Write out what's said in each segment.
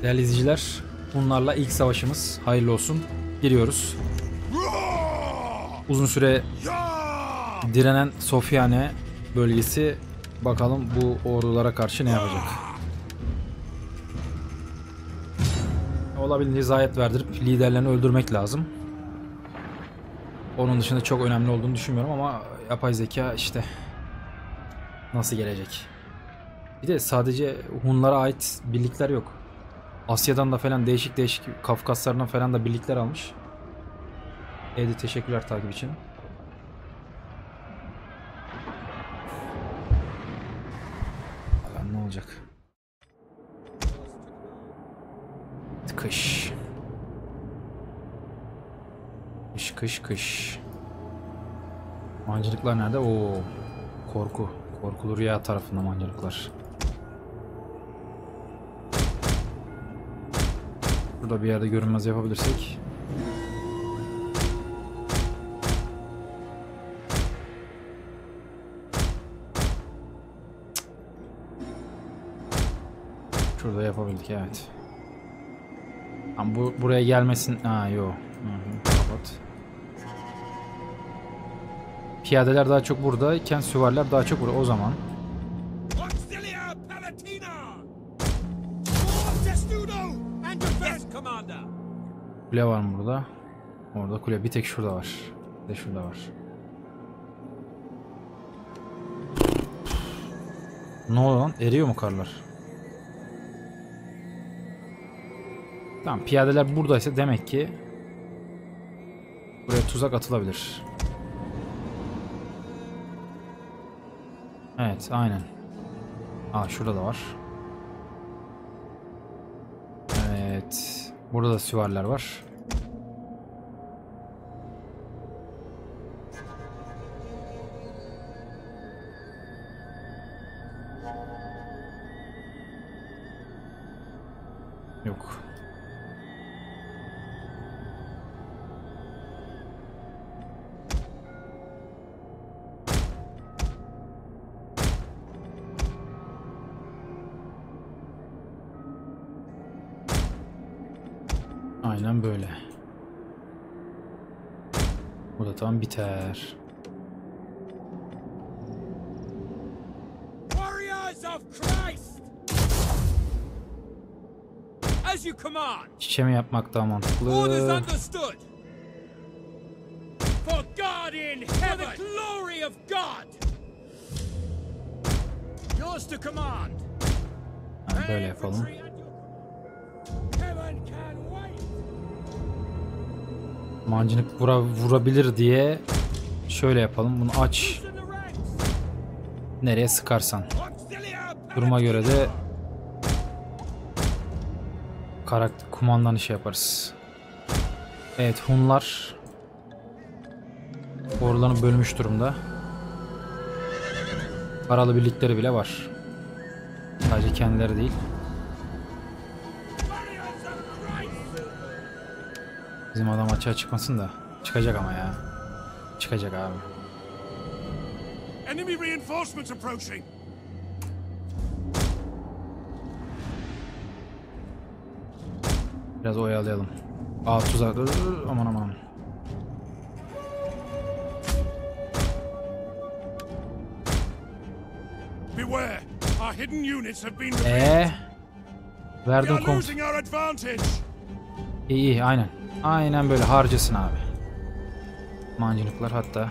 Değerli izleyiciler, bunlarla ilk savaşımız hayırlı olsun. Giriyoruz. Uzun süre direnen Sofyane bölgesi, bakalım bu ordulara karşı ne yapacak. Olabildiğince zayiat verdirip liderlerini öldürmek lazım. Onun dışında çok önemli olduğunu düşünmüyorum ama yapay zeka işte nasıl gelecek. Bir de sadece Hunlara ait birlikler yok. Asya'dan da falan değişik değişik, Kafkaslardan falan da birlikler almış. Edi, teşekkürler takip için. Bakalım ne olacak. Kış. Kış kış kış. Mancınıklar nerede? Oo, korku. Korkulu rüya tarafında mancınıklar. Burada bir yerde görünmez yapabilirsek. Şurada yapabildik, evet. Ama buraya gelmesin. Aa yok. Kapat. Piyadeler daha çok buradayken süvariler daha çok burada. O zaman kule var mı burada? Orada kule. Bir tek şurada var. Bir de şurada var. Ne oldu lan? Eriyor mu karlar? Tamam, piyadeler buradaysa demek ki buraya tuzak atılabilir. Evet, aynen. Aa, şurada da var. Evet. Burada da süvariler var. Yok. Aynen böyle. Bu da tam biter. Şişe mi yapmak daha mantıklı? Yani böyle yapalım. Mancınık vurabilir diye şöyle yapalım. Bunu aç. Nereye sıkarsan. Duruma göre de kumandan işi yaparız. Evet, Hunlar ordularını bölmüş durumda. Paralı birlikleri bile var. Sadece kendileri değil. Bizim adam açığa çıkmasın da. Çıkacak ama ya. Çıkacak abi. Enemy reinforcements approaching. Biraz oyalayalım. Aa, tuzak. Aman aman. Beware. Our hidden units have been verdim komut. İyi, aynen. Aynen böyle harcasın abi. Mancınıklar hatta.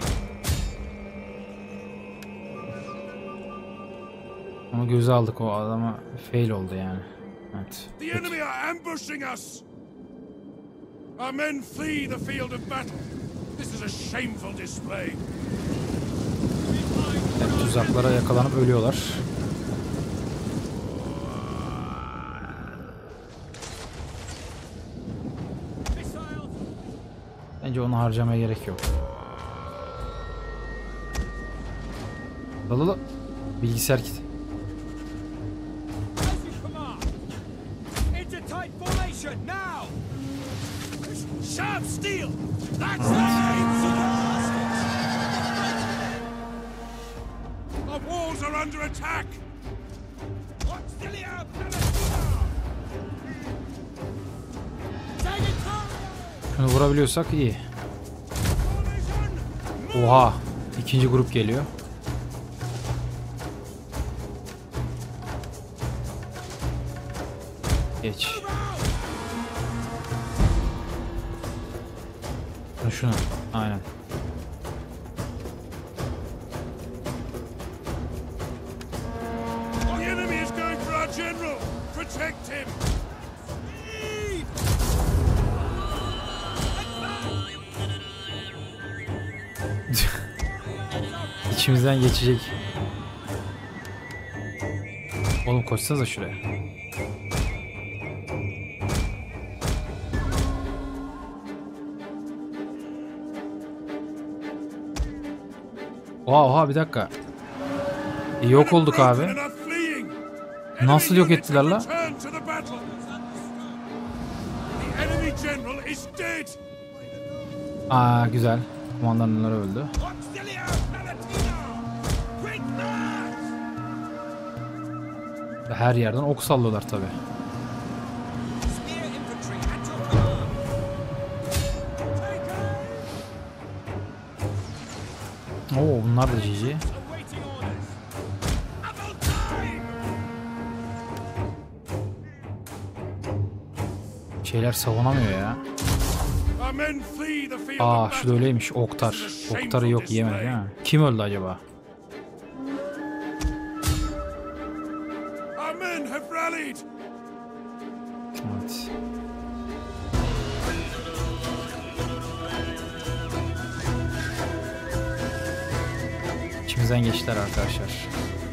Onu göze aldık, o adama fail oldu yani. Evet. The enemy are ambushing us. Our men flee the field of battle. This is a shameful display. Evet, tuzaklara yakalanıp ölüyorlar. Bence onu harcamaya gerek yok. Dalala. Bilgisayar kit. Şunu vurabiliyorsak iyi. Oha. İkinci grup geliyor. Geç. Şunu. Aynen. The enemy is going for our general. Protect him. İçimizden geçecek. Oğlum koşsanıza şuraya. Oha bir dakika. Yok olduk abi. Nasıl yok ettiler la? Aa güzel. Kumandanlar öldü. Her yerden ok sallıyorlar tabi. Oo bunlar da GG. Şeyler savunamıyor ya. Aa şu da öyleymiş. Oktar. Oktarı yok yiyemedi değil mi? Kim öldü acaba? Evet. İçimizden geçtiler arkadaşlar.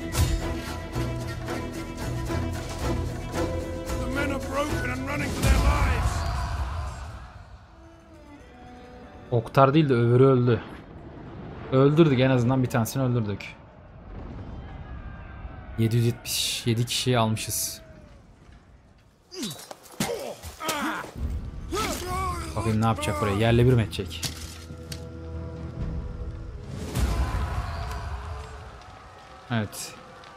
Oktar değil de öbürü öldü. Öldürdük, en azından bir tanesini öldürdük. 777 kişiyi almışız. Bakayım ne yapacak buraya. Yerle bir mi edecek? Evet.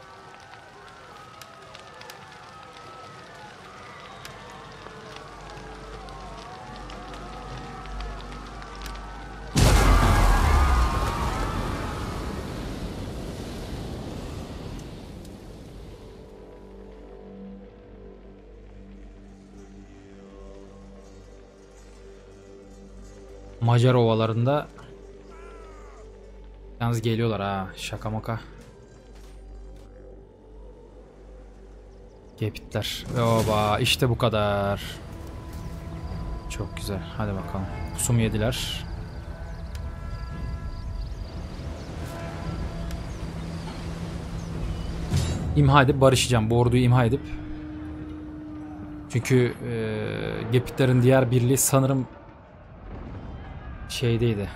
Macar ovalarında yalnız geliyorlar ha, şaka maka. Gepitler. Oba işte bu kadar. Çok güzel, hadi bakalım. Pusumu yediler. İmha edip barışacağım, bu orduyu imha edip. Çünkü Gepitlerin diğer birliği sanırım şeydeydi.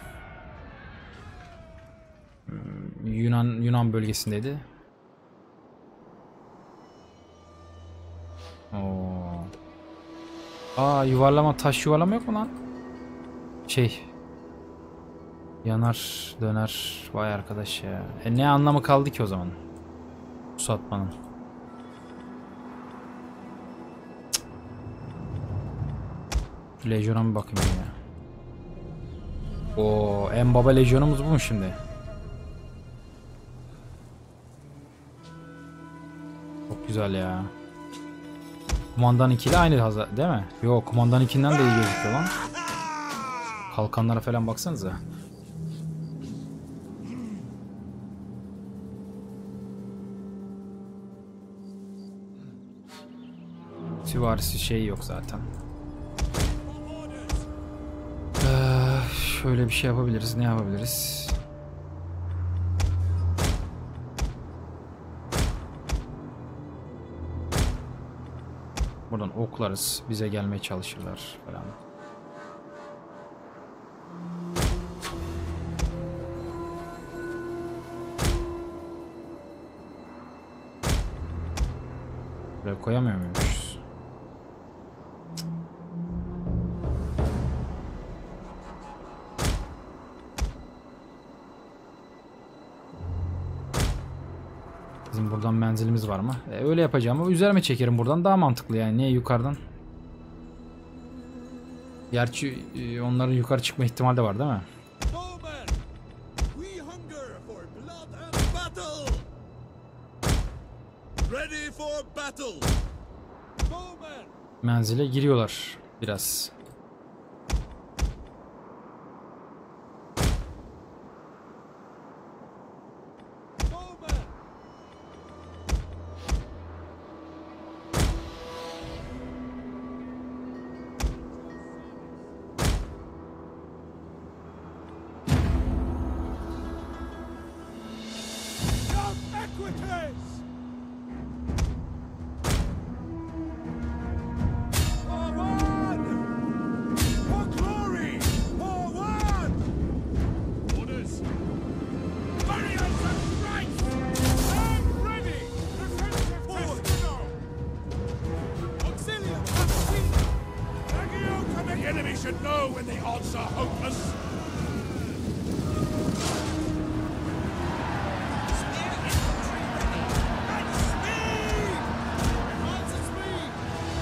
Yunan bölgesindeydi. Oo. Aa yuvarlama, taş yuvarlama yok mu lan? Şey. Yanar döner. Vay arkadaş ya. Ne anlamı kaldı ki o zaman? Satmanın. Lejyona mı bakayım ya? Oo, en baba lejyonumuz bu mu şimdi? Çok güzel ya. Kumandan 2 ile aynı hazır değil mi? Yok, Kumandan 2'den de iyi gözüküyor lan. Kalkanlara falan baksanıza. Süvarisi şey yok zaten. Şöyle bir şey yapabiliriz. Ne yapabiliriz? Buradan oklarız. Bize gelmeye çalışırlar falan. Buraya koyamıyor muyuz? Bizim buradan menzilimiz var mı? Öyle yapacağım ama üzerime çekerim buradan, daha mantıklı yani. Niye yukarıdan? Gerçi onların yukarı çıkma ihtimali de var değil mi? Bowmen, we hunger for blood and battle. Ready for battle. Bowmen. Menzile giriyorlar biraz. Bowmen. Jump equites. Forward. For glory. Forward. Orders. Barriers and rights. I'm ready. Defensive Testino. Auxilium Cappuccino. Legio commit. The enemy should know when the odds are hopeless. Spear infantry ready. At speed. Advance at speed.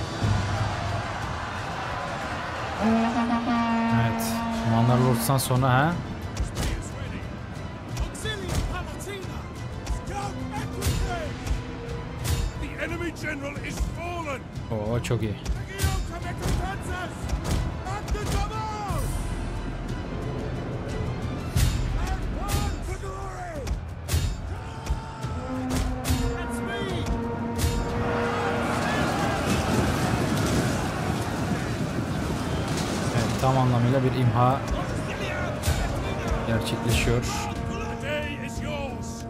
Evet. Manlar Lord'dan sonra ha. Spears ready. Auxilium Palatina. Jump equites. The enemy general is fallen. Oo çok iyi. Legio commit defenses. At the double. Advance for glory. At speed. Evet, tam anlamıyla bir imha gerçekleşiyor. The day is yours.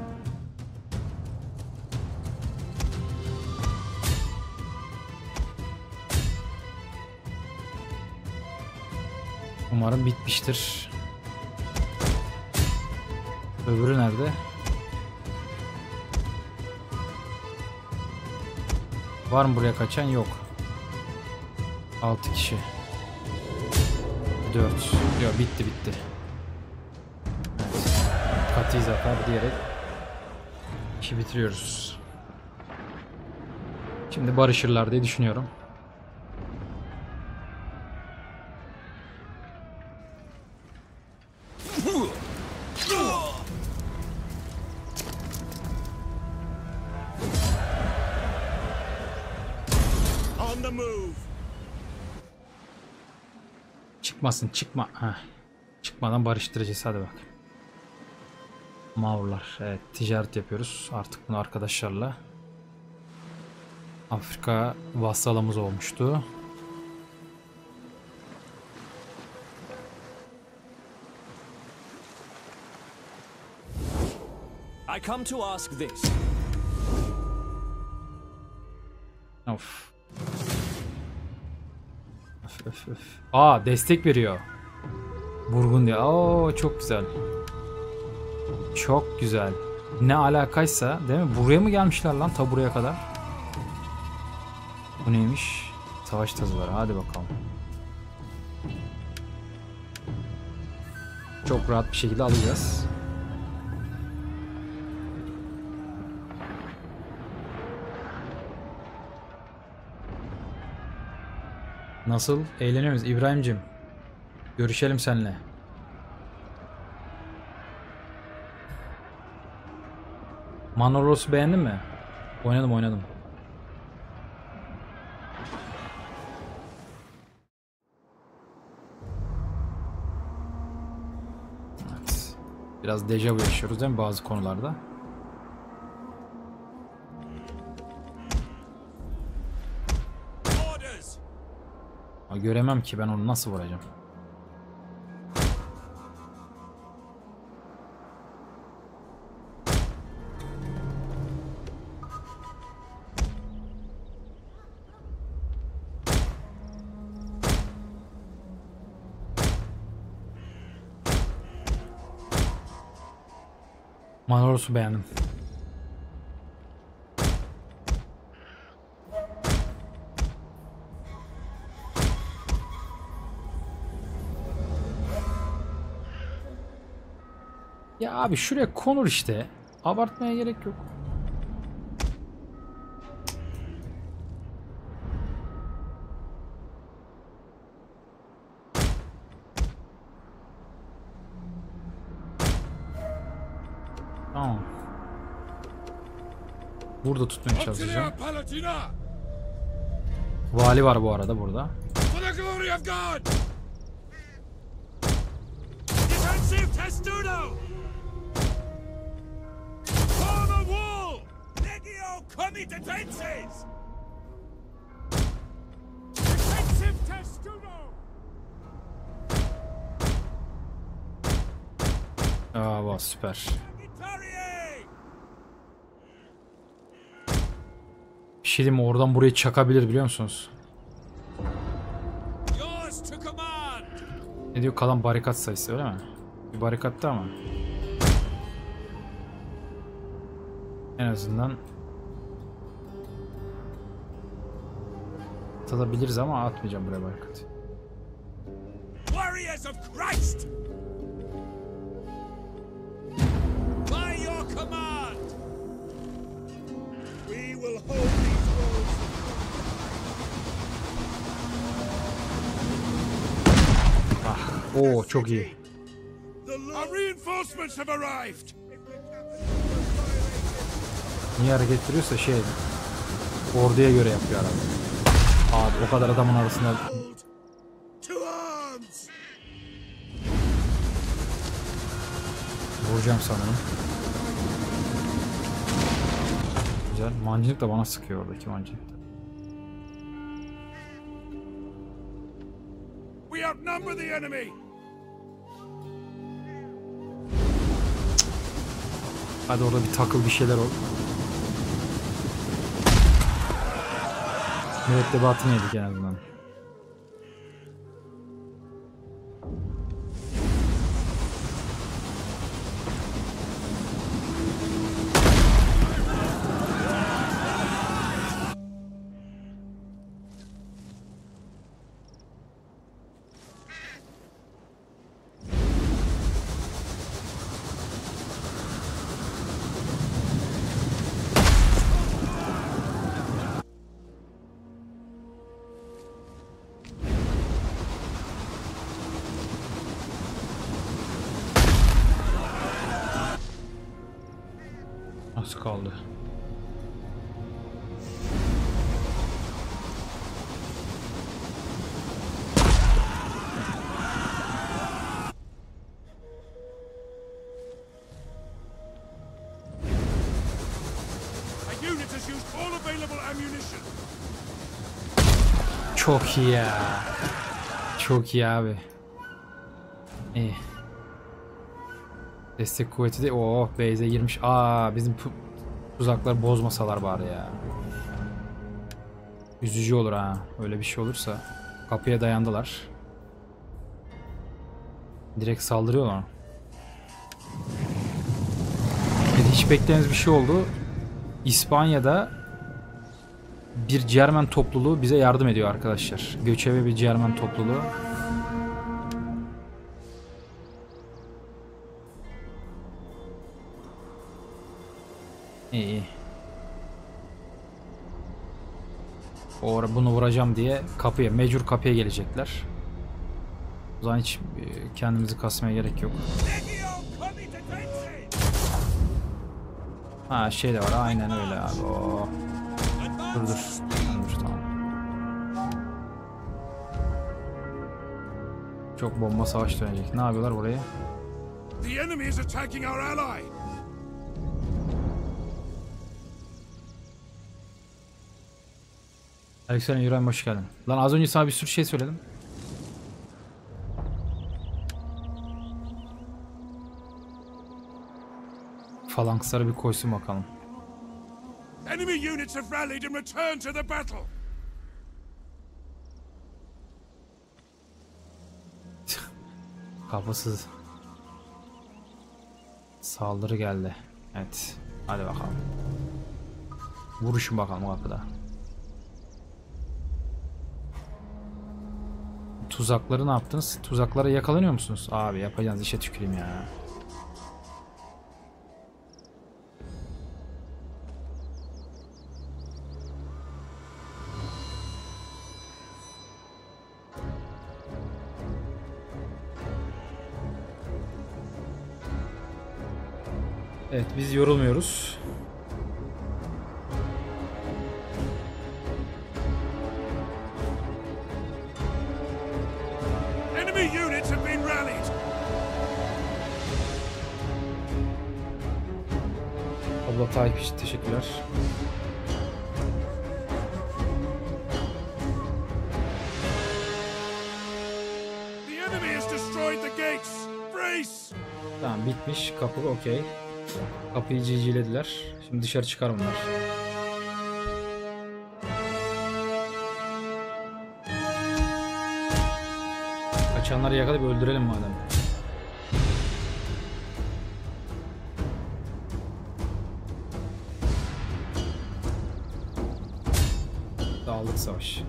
Umarım bitmiştir. Öbürü nerede? Var mı buraya kaçan? Yok. 6 kişi. 4. Yok, bitti. Evet. Katı zafer diyerek işi bitiriyoruz. Şimdi barışırlar diye düşünüyorum. On the move. Çıkmasın, çıkma. Heh. Çıkmadan barıştıracağız, hadi bak. Mağrurlar. Evet, ticaret yapıyoruz artık bunu arkadaşlarla. Afrika vassalımız olmuştu. I come to ask this. Of. Öf. Aa, destek veriyor. Burgundy. Oo, çok güzel. Çok güzel. Ne alakaysa, değil mi? Buraya mı gelmişler lan, ta buraya kadar? Bu neymiş? Savaş tazıları. Hadi bakalım. Çok rahat bir şekilde alacağız. Nasıl? Eğleniyoruz İbrahim'cim. Görüşelim seninle. Manoros'u beğendin mi? Oynadım. Evet. Biraz dejavu yaşıyoruz değil mi bazı konularda? Orders. Ha, göremem ki ben onu nasıl vuracağım. Manoros'u beğendim. Ya abi şuraya konur işte. Abartmaya gerek yok. Tamam. Burada tutmaya çalışacağım. Auxilia Palatina! Vali var bu arada burada. For the glory of God! Defensive Testudo! Form a wall! Legio Comitatenses! Defensive Testudo! Aa, süper. Itarie! Bir şey diyeyim mi? Oradan burayı çakabilir biliyor musunuz? Yours to command! Ne diyor? Kalan barikat sayısı öyle mi? Bir barikatta ama. En azından atabiliriz ama atmayacağım buraya barikat. Warriors of Christ! By your command! We will hold these walls. Oo, çok iyi. Our reinforcements have arrived. Niye hareket ettiriyorsa orduya göre yapıyor herhalde. Abi o kadar adamın arasında To arms! vuracağım sanırım. Güzel. Mancınık da bana sıkıyor oradaki mancınık. We outnumber the enemy. Hadi orada bir takıl bir şeyler ol. Mürettebatını yedik en azından. Nasıl kaldı? A unit has used all available ammunition. Çok iyi ya. Çok iyi abi. İyi. Destek kuvveti de base'e girmiş. Bizim tuzakları bozmasalar bari ya. Üzücü olur ha. Öyle bir şey olursa. Kapıya dayandılar. Direkt saldırıyorlar. Hiç beklediğimiz bir şey oldu. İspanya'da bir Cermen topluluğu bize yardım ediyor arkadaşlar. Göçebe bir Cermen topluluğu. İyi. Bunu vuracağım diye mecbur kapıya gelecekler. O zaman hiç kendimizi kasmaya gerek yok. Legio Comitatenses! De var aynen öyle abi. Dur tamam. Çok bomba savaş dönecek. Ne yapıyorlar buraya? The enemy is attacking our ally. Aleykümselam İbrahim, hoş geldin. Lan az önce sana bir sürü şey söyledim. Falanksları bir koysun bakalım. Enemy units have rallied and returned to the battle. Kafasız. Saldırı geldi. Evet. Hadi bakalım. Vuruşun bakalım kapıda. Tuzakları ne yaptınız? Tuzaklara yakalanıyor musunuz? Abi yapacağınız işe tüküreyim ya. Evet, biz yorulmuyoruz. Enemy units have been rallied. Abla takip için teşekkürler. The enemy has destroyed the gates. Brace! Tamam, bitmiş. Kapı okey. Kapıyı cicilediler. Şimdi dışarı çıkar bunlar. Kaçanları yakalayıp öldürelim madem. Dağıldık savaş.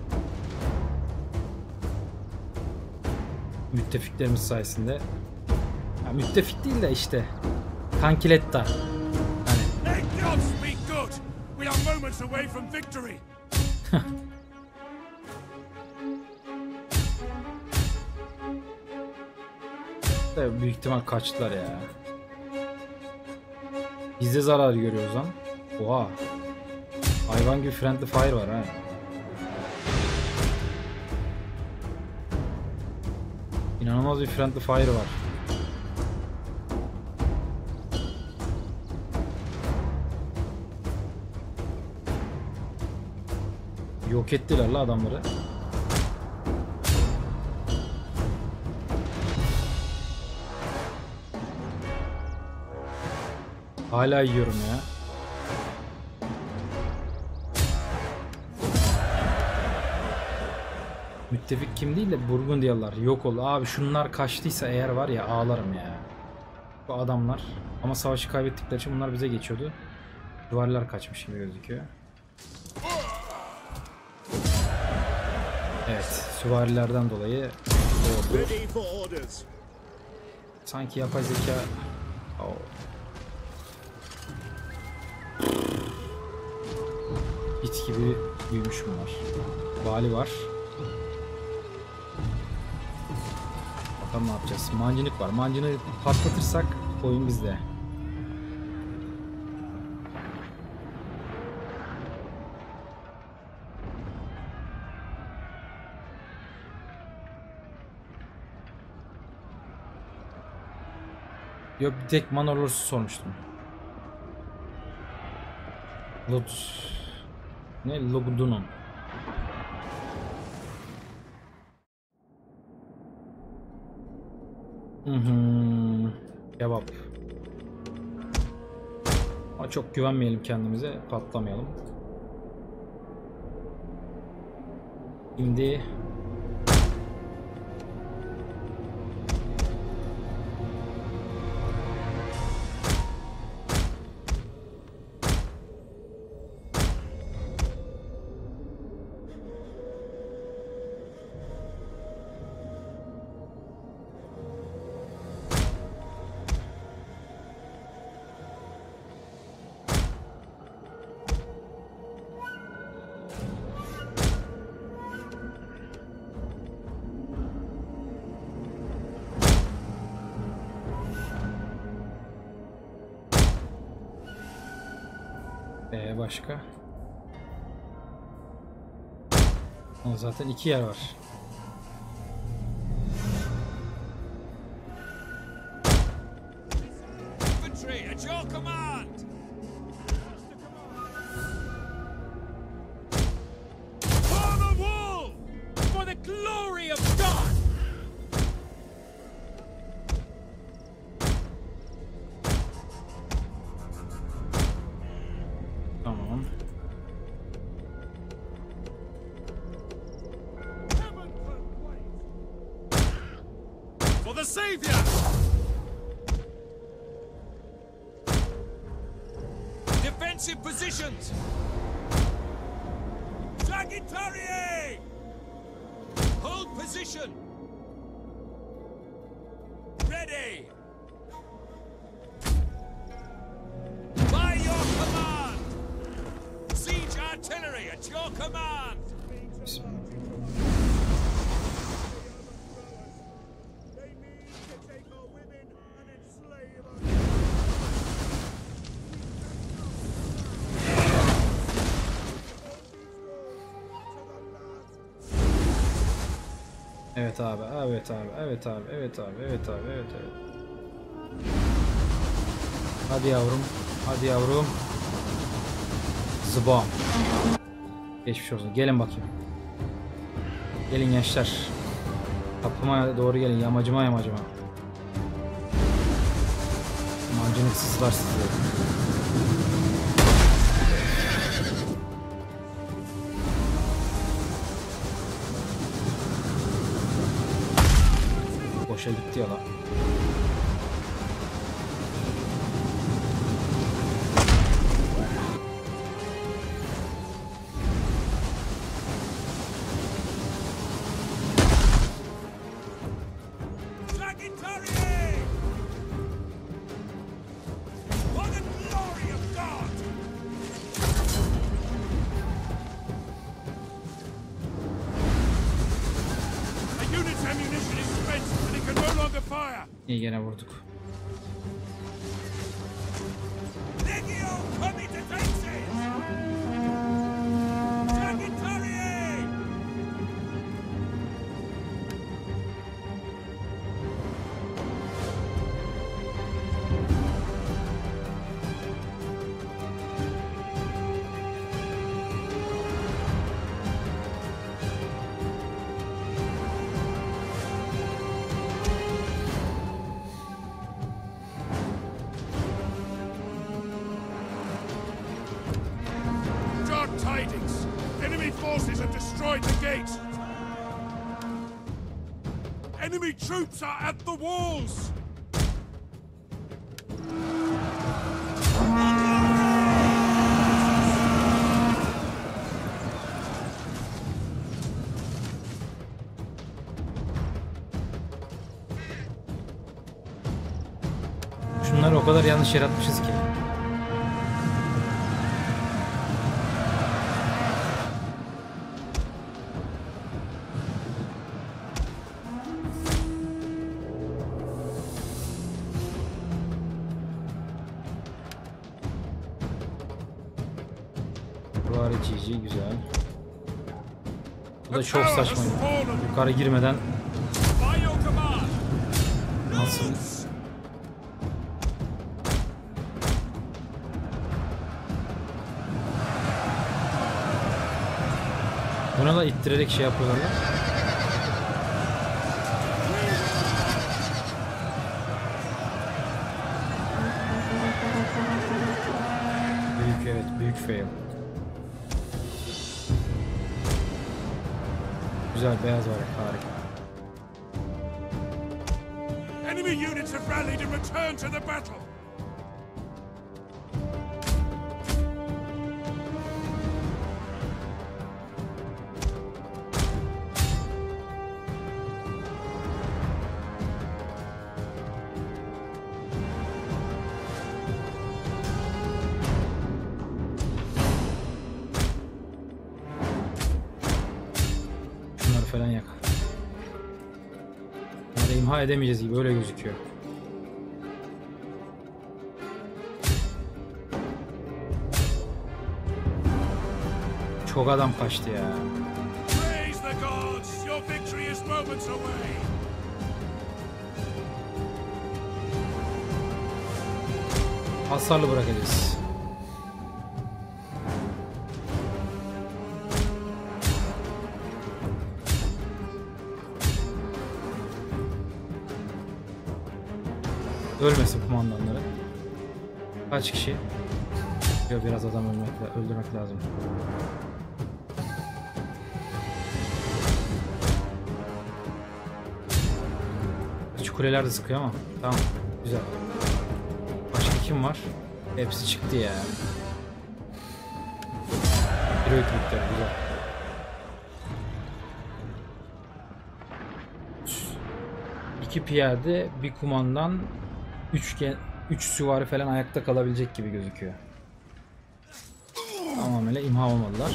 Müttefiklerimiz sayesinde. Ya müttefik değil de işte. Kankiletta. Hani. May God speak good. We are moments away from victory. Tabii büyük ihtimal kaçtılar ya. Biz de zarar görüyoruz lan. Oha. Hayvan gibi friendly fire var ha. İnanılmaz bir friendly fire var. Yok ettiler la adamları. Hala yiyorum ya. Müttefik kim değil de Burgundiyalılar yok oldu. Abi şunlar kaçtıysa eğer var ya ağlarım ya. Bu adamlar. Ama savaşı kaybettikleri için bunlar bize geçiyordu. Duvarlar kaçmış gibi gözüküyor. Evet, süvarilerden dolayı doğdu. Sanki yapay zeka... Oh. Bit gibi büyümüş bunlar. Vali var. Bakalım ne yapacağız. Mancınık var. Mancını patlatırsak oyun bizde. Yok, bir tek Manolos'u sormuştum. Ne? Lugdunum. Kebap. Ama çok güvenmeyelim kendimize, patlamayalım. Şimdi başka? O zaten 2 yer var. Infantry at your command. For the wall! For the glory of God! Tamam. For the Savior! Defensive positions! Sagittarius! Hold position! Ready! By your command! Siege artillery at your command! Evet abi, evet abi, evet abi, evet abi, evet abi, evet evet. Hadi yavrum, hadi yavrum. Zıbam. Geçmiş olsun. Gelin bakayım. Gelin gençler. Kapıma doğru gelin. Yamacıma yamacıma. Mancınık sızlar sizi. Boşa gitti ya lan. Sagittarius! For the glory of God! A unit's ammunition is spent and it can no longer fire. İyi gene vurduk. Legio Comitatensis! Sagittarius! Dark tidings! Enemy forces have destroyed the gate! Enemy troops are at the walls! Şunları o kadar yanlış yaratmışız ki. Var GG güzel. Bu da çok saçma. Yukarı girmeden By your command! nasıl? Buna da ittirerek şey yapıyorlar lan. Büyük evet büyük fail. Güzel beyaz var harika. Enemy units have rallied and returned to the battle! Şunları falan yak. Bunları imha edemeyeceğiz gibi öyle gözüküyor. Çok adam kaçtı ya. Praise the gods! Your victory is moments away! Hasarlı bırakacağız. Ölmesin kumandanları. Kaç kişi? Yok biraz adam öldürmek lazım. Şu kuleler de sıkıyor ama tamam güzel. Başka kim var? Hepsi çıktı ya. Heroic Victory güzel. İki piyade, bir kumandan, 3 süvari falan ayakta kalabilecek gibi gözüküyor. Tamamıyla imha olmadılar.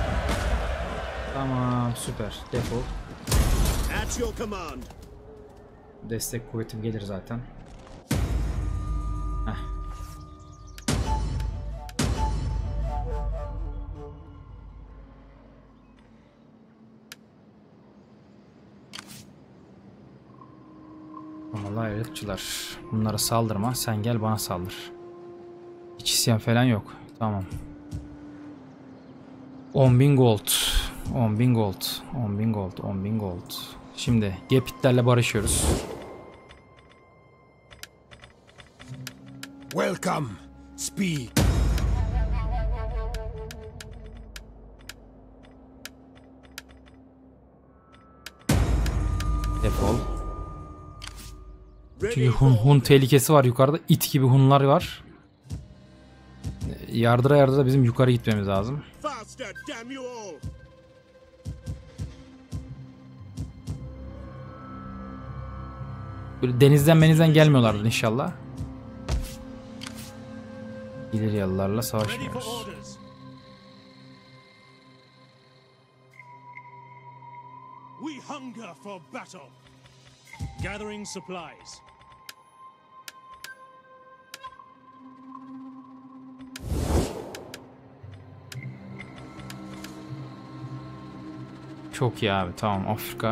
Tamam süper. Defol. At your command. Destek kuvvetim gelir zaten. Heh. Vallahi ayrılıkçılar. Bunlara saldırma. Sen gel bana saldır. Hiç isyan falan yok. Tamam. 10.000 gold. 10.000 gold. 10.000 gold. 10.000 gold. Şimdi Gepitlerle barışıyoruz. Welcome. Speak. Defol. Çünkü Hun tehlikesi var yukarıda. İt gibi Hunlar var. Yardıra yardıra bizim yukarı gitmemiz lazım. Faster, damn you all! Böyle denizden gelmiyorlardı inşallah. İleriyalılarla Ready for savaşmıyoruz. orders. We hunger for battle. Gathering supplies. Çok iyi abi, tamam. Afrika.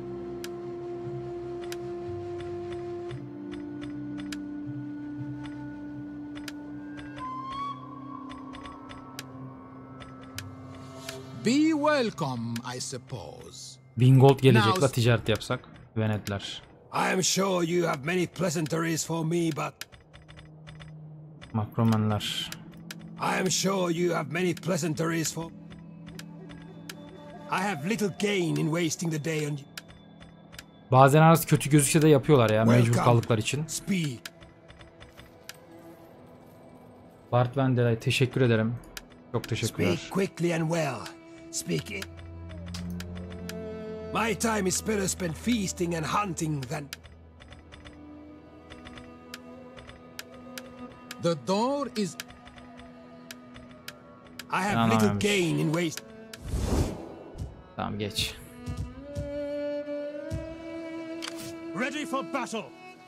Be welcome, I suppose. 1000 gold gelecek la ticaret yapsak. Venetler. I am sure you have many pleasantries for me, but Makromenler. I am sure you have many pleasantries for. I have little gain in wasting the day on you. Bazen arası kötü gözükse de yapıyorlar ya mecbur kaldıkları için. Speak. Bart Van der Ay, teşekkür ederim. Çok teşekkürler. Speak quickly and well. Speak it. My time is better spent feasting and hunting than. The door is... I have little gain in waste. Tamam geç. Ready for battle.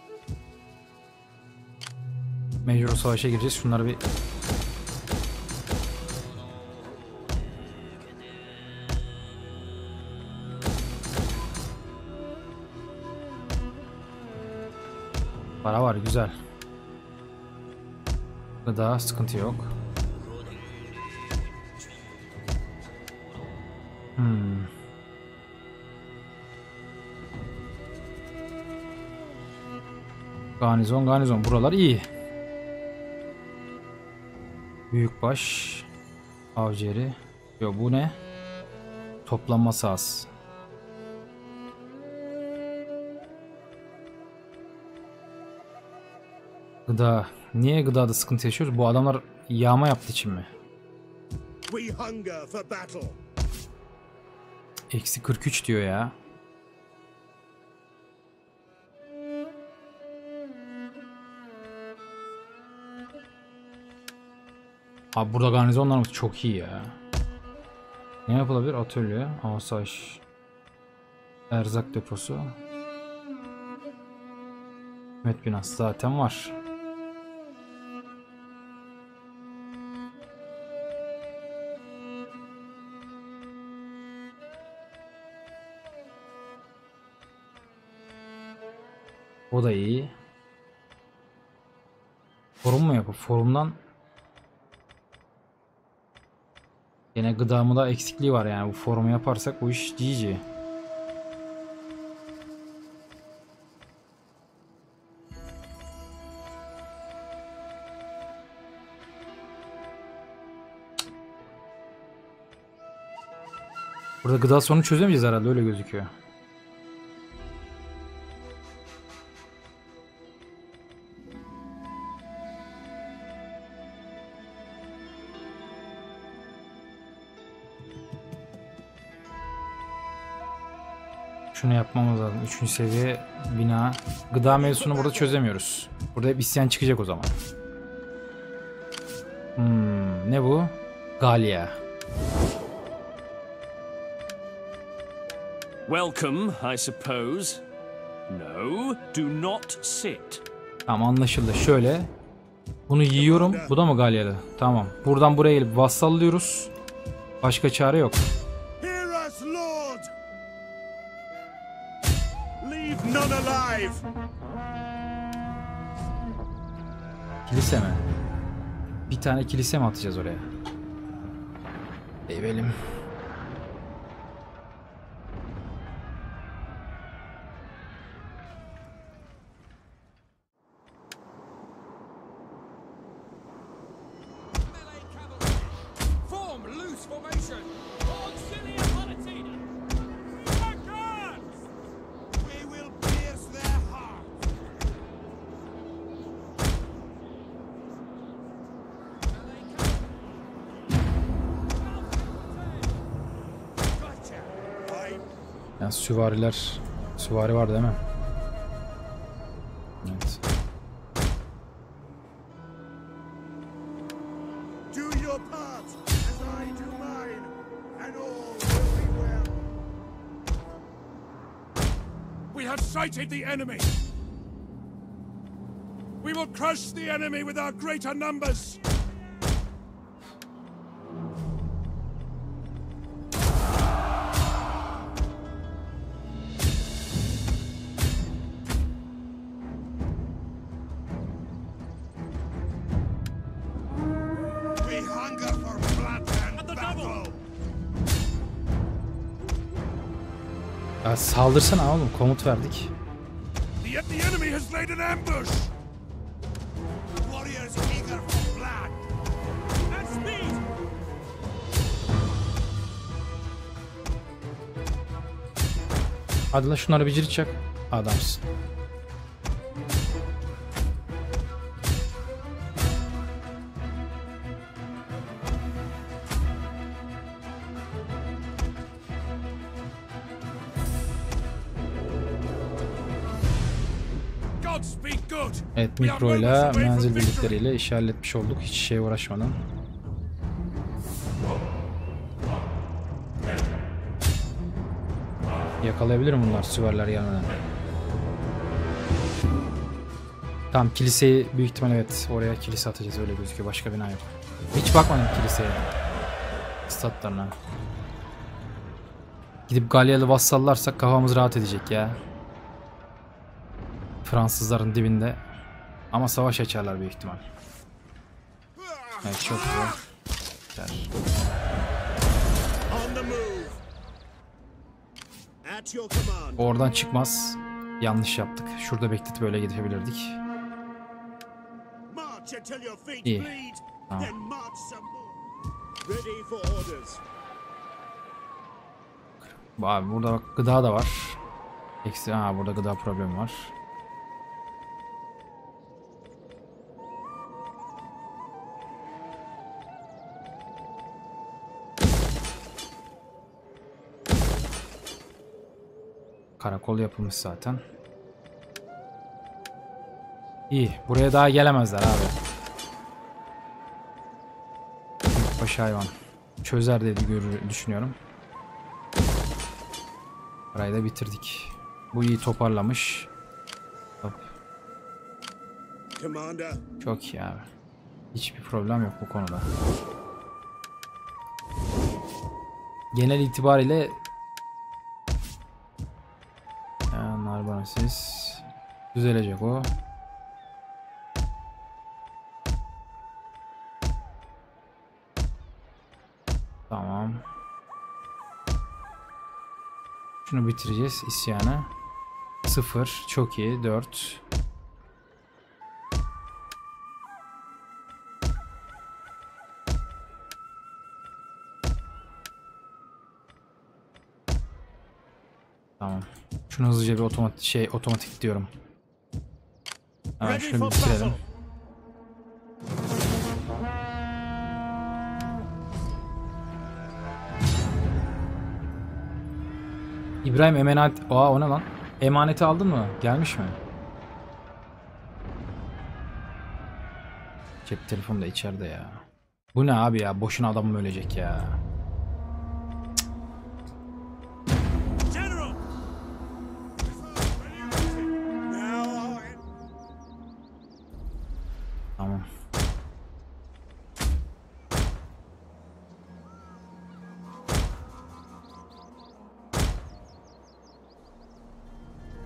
Mecbur savaşa gireceğiz. Şunları bir... Para var, güzel. Gıda sıkıntı yok. Garnizon. Buralar iyi. Büyükbaş. Avceri. Yo, bu ne? Toplanması az. Gıda. Niye gıdada sıkıntı yaşıyoruz? Bu adamlar yağma yaptığı için mi? We hunger for battle. Eksi 43 diyor ya. Abi burada garnizonlarımız çok iyi ya. Ne yapılabilir? Atölye, asayiş, erzak deposu. Hükümet binası zaten var. O da iyi. Forum mu yapıp forumdan yine gıdamı da eksikliği var yani bu forumu yaparsak bu iş GG. Burada gıda sorunu çözemeyeceğiz herhalde, öyle gözüküyor. Şunu yapmamız lazım. 3. seviye bina. Gıda mevzusunu burada çözemiyoruz. Burada hep isyan çıkacak o zaman. Ne bu? Galya. Welcome, I suppose. No, do not sit. Tamam, anlaşıldı. Şöyle. Bunu yiyorum. Bu da mı Galyalı? Tamam. Buradan buraya gelip vassallıyoruz. Başka çare yok. Hear us, Lord! Leave none alive. Kilise mi? Bir tane kilise mi atacağız oraya? Eyvelim. Form loose formation. Auxilia Palatina. We will pierce their hearts. Yani süvari var değil mi? Evet. Do your part as I do mine, and all will be well. We have sighted the enemy. We will crush the enemy with our greater numbers. We hunger for blood and battle. Ya saldırsana oğlum, komut verdik. The enemy has laid an ambush. Warriors eager for blood. At speed. Hadi lan şunları bir cirit çak. Adamsın. Godspeed good. Evet, We are mikro ile moments away menzil from victory. birlikleriyle işaretletmiş olduk. Hiç şeye uğraşmadan. Yakalayabilirim bunlar süvariler gelmeden. Tamam, kiliseyi büyük ihtimal evet oraya kilise atacağız, öyle gözüküyor. Başka bina yok. Hiç bakmadım kiliseye. Statlarına. Gidip Galyalı vassallarsak kafamız rahat edecek ya. Fransızların dibinde. Ama savaş açarlar büyük ihtimal. Evet, çok güzel. Güzel. On the move. At your command. Oradan çıkmaz. Yanlış yaptık. Şurada bekletip böyle gidebilirdik. March until your feet İyi. bleed. Tamam. Then march some more. Ready for orders. Abi burada bak, gıda da var. Eksi, burada gıda problemi var. Karakol yapılmış zaten. İyi. Buraya daha gelemezler abi. Büyükbaş hayvan. Çözer diye düşünüyorum. Burayı da bitirdik. Bu iyi toparlamış. Hop. Commander. Çok iyi abi. Hiçbir problem yok bu konuda. Genel itibariyle Narbonnesis düzelecek o. Tamam. Şunu bitireceğiz, isyanı. 0 çok iyi. 4. Tamam. Şunu hızlıca bir otomatik diyorum. Hemen şunu bitirelim. İbrahim emanet... O ne lan? Emaneti aldın mı? Gelmiş mi? Cep telefonu da içeride ya. Bu ne abi ya? Boşuna adam mı ölecek ya? General. Now. Tamam.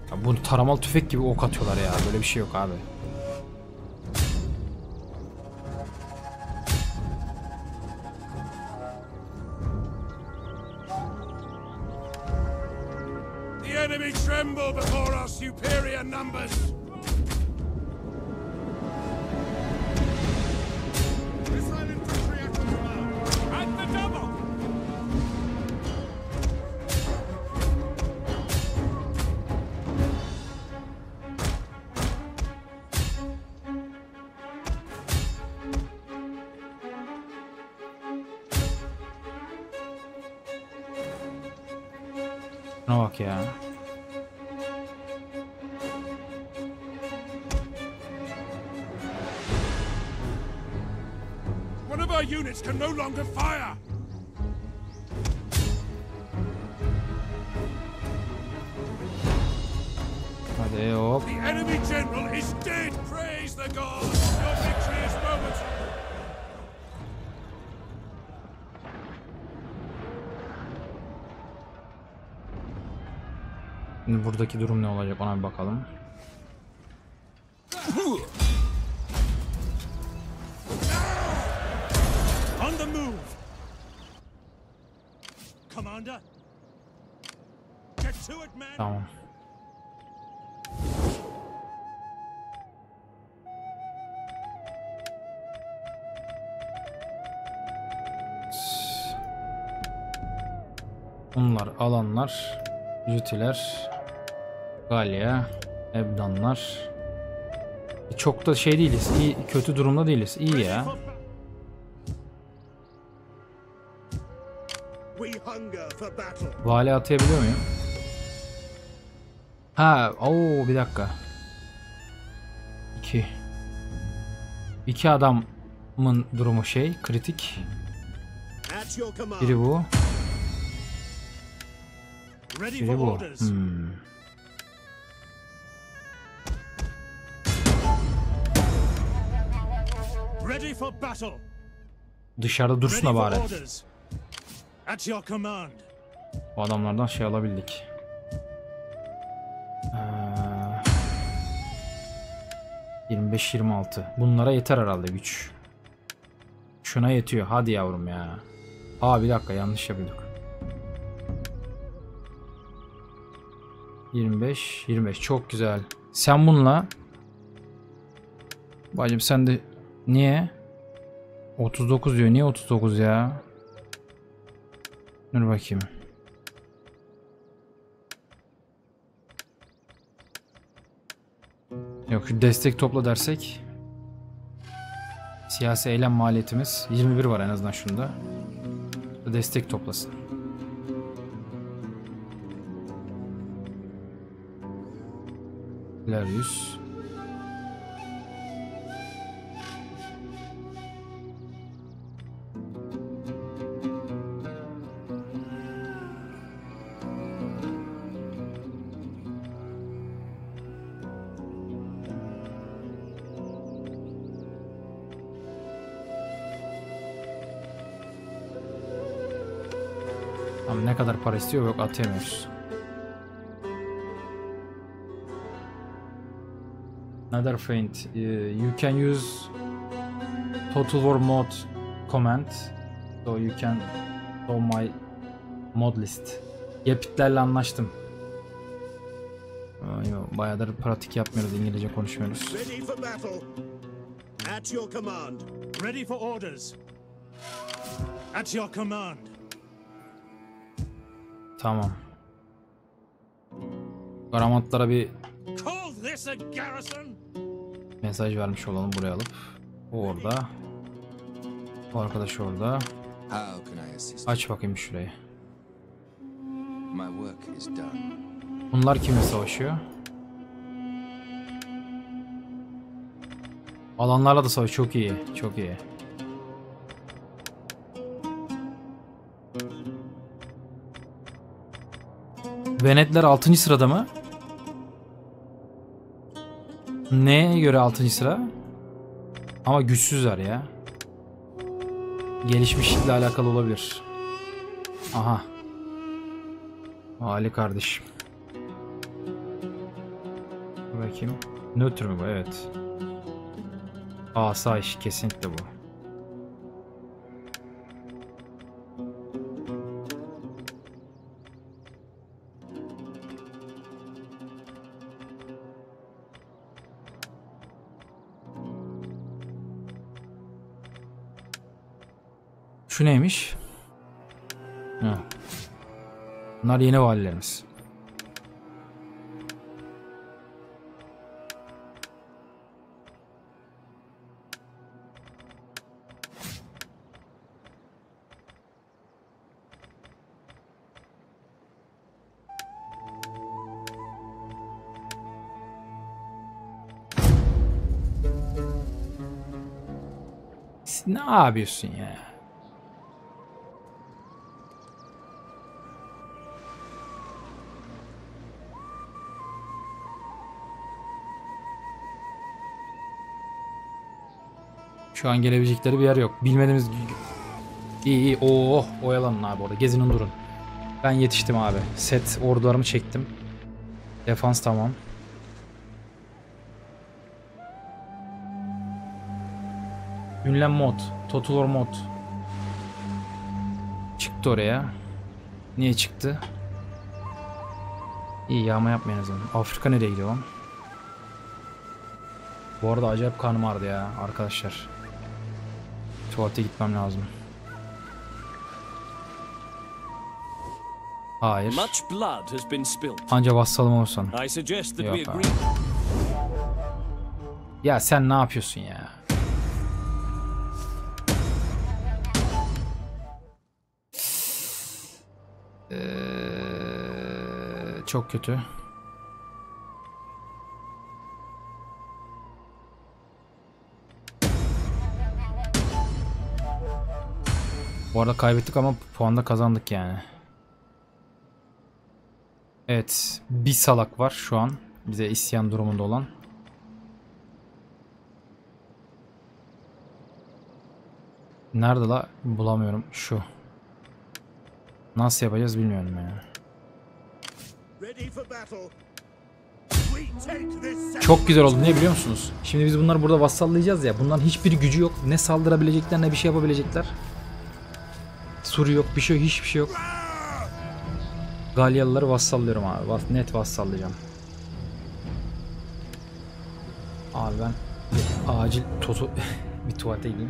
Ya bunu taramalı tüfek gibi ok atıyorlar ya. Böyle bir şey yok abi. The enemy tremble before our superior numbers. Missile infantry at the command. At the double. Şuna bak ya. One of our units can no longer fire. Hadi hop. The enemy general is dead. Praise the gods. Your victory is momentary. Şimdi buradaki durum ne olacak ona bir bakalım. On the move! Commander! Get to it, man. Tamam. Bunlar alanlar, Jütiler, Galya, Ebdanlar. Çok da şey değiliz, iyi, kötü durumda değiliz. İyi ya. We hunger for battle. Vali atayabiliyor muyum? Ha, bir dakika. İki adamın durumu kritik. At your command. Biri bu, Ready biri for bu. orders. Ready for battle. Dışarıda dursun Ready da for bari. orders. At your command. Bu adamlardan şey alabildik. 25-26. Bunlara yeter herhalde güç. Şuna yetiyor. Hadi yavrum ya. Bir dakika yanlış yapıyorduk. 25 çok güzel. Sen bununla bacım sen de niye 39 diyor. Niye 39 ya? Dur bakayım. Yok şu destek topla dersek siyasi eylem maliyetimiz 21 var en azından şunda. Destek toplasın. $100. Tamam, ne kadar para istiyor? Yok, atayamıyoruz. Another feint. You can use Total War Mode command. So you can show my mod list. Gepitlerle anlaştım. Bayağıdır pratik yapmıyoruz, İngilizce konuşmuyoruz. Ready for battle. At your command. Ready for orders. At your command. Tamam. Garamantlara bir Call this a garrison? mesaj vermiş olalım, buraya alıp. O orada. O arkadaş orada. How can I assist? Aç bakayım şurayı. My work is done. Bunlar kimle savaşıyor? Alanlarla da savaş, çok iyi. Çok iyi. Venetler 6. sırada mı? Neye göre 6. sıra? Ama güçsüzler ya. Gelişmişlikle alakalı olabilir. Aha. Ali kardeşim. Bakayım. Nötr mü bu? Evet. Asayiş kesinlikle bu. Şu neymiş? Ha. Bunlar yeni valilerimiz. Siz ne yapıyorsun ya? Şu an gelebilecekleri bir yer yok. Bilmediğimiz... İyi iyi. Oo, oyalanın abi orada. Gezinin durun. Ben yetiştim abi. Set ordularımı çektim. Defans tamam. Ünlem mod. Total mod. Çıktı oraya. Niye çıktı? İyi, yağma yapmayın o zaman. Afrika nereye gidiyor lan? Bu arada acayip karnım ağrıdı ya arkadaşlar. Tuvalete gitmem lazım. Hayır. Much blood has been spilled. Anca vassalım olsan. I suggest that Yok we abi. agree. Ya sen ne yapıyorsun ya? Çok kötü. Bu arada kaybettik ama puanda kazandık yani. Evet, bir salak var şu an bize isyan durumunda olan. Nerede la? Bulamıyorum. Şu. Nasıl yapacağız bilmiyorum yani. Ready for battle. We take this Çok güzel oldu. Ne biliyor musunuz? Şimdi biz bunları burada vassallayacağız ya. Bunların hiçbir gücü yok. Ne saldırabilecekler ne bir şey yapabilecekler. Suri yok, bir şey yok, hiçbir şey yok. Galyalıları vassallıyorum abi. Net vassallayacağım. Abi ben acil bir tuvalete gideyim.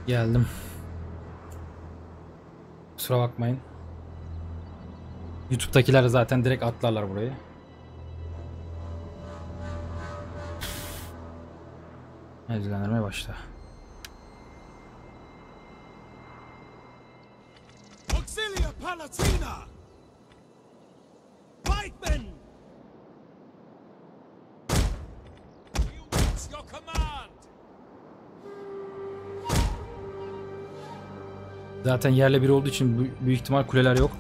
Geldim. Kusura bakmayın. YouTube'dakiler zaten direkt atlarlar burayı. Ödüllendirmeye başla. Auxilia Palatina! Pikemen! What's your command? Zaten yerle bir olduğu için büyük ihtimal kuleler yok.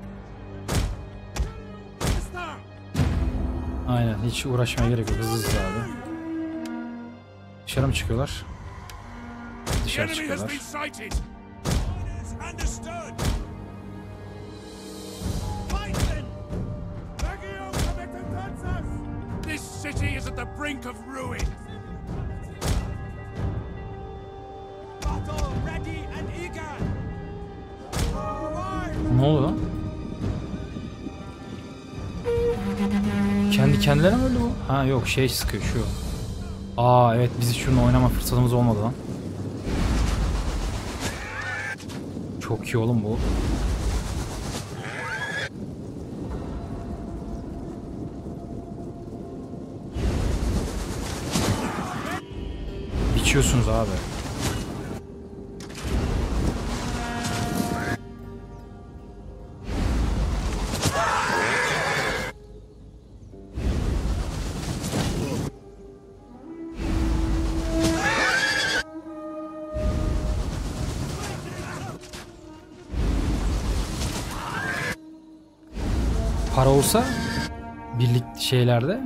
Aynen, hiç uğraşmaya gerek yok. Hızlı abi. Dışarı mı çıkıyorlar? The Dışarı enemy has çıkıyorlar. been sighted. Understood! Pikemen! Legio Comitatus! This city is at the brink of ruin. Battle ready and eager! Ne oldu lan? Kendi kendilerine mi öldü bu? Ha yok, şey sıkıyor şu. Aa evet, biz hiç şununla oynama fırsatımız olmadı lan. Çok iyi oğlum bu. Biçiyorsunuz abi. Para olsa birlik şeylerde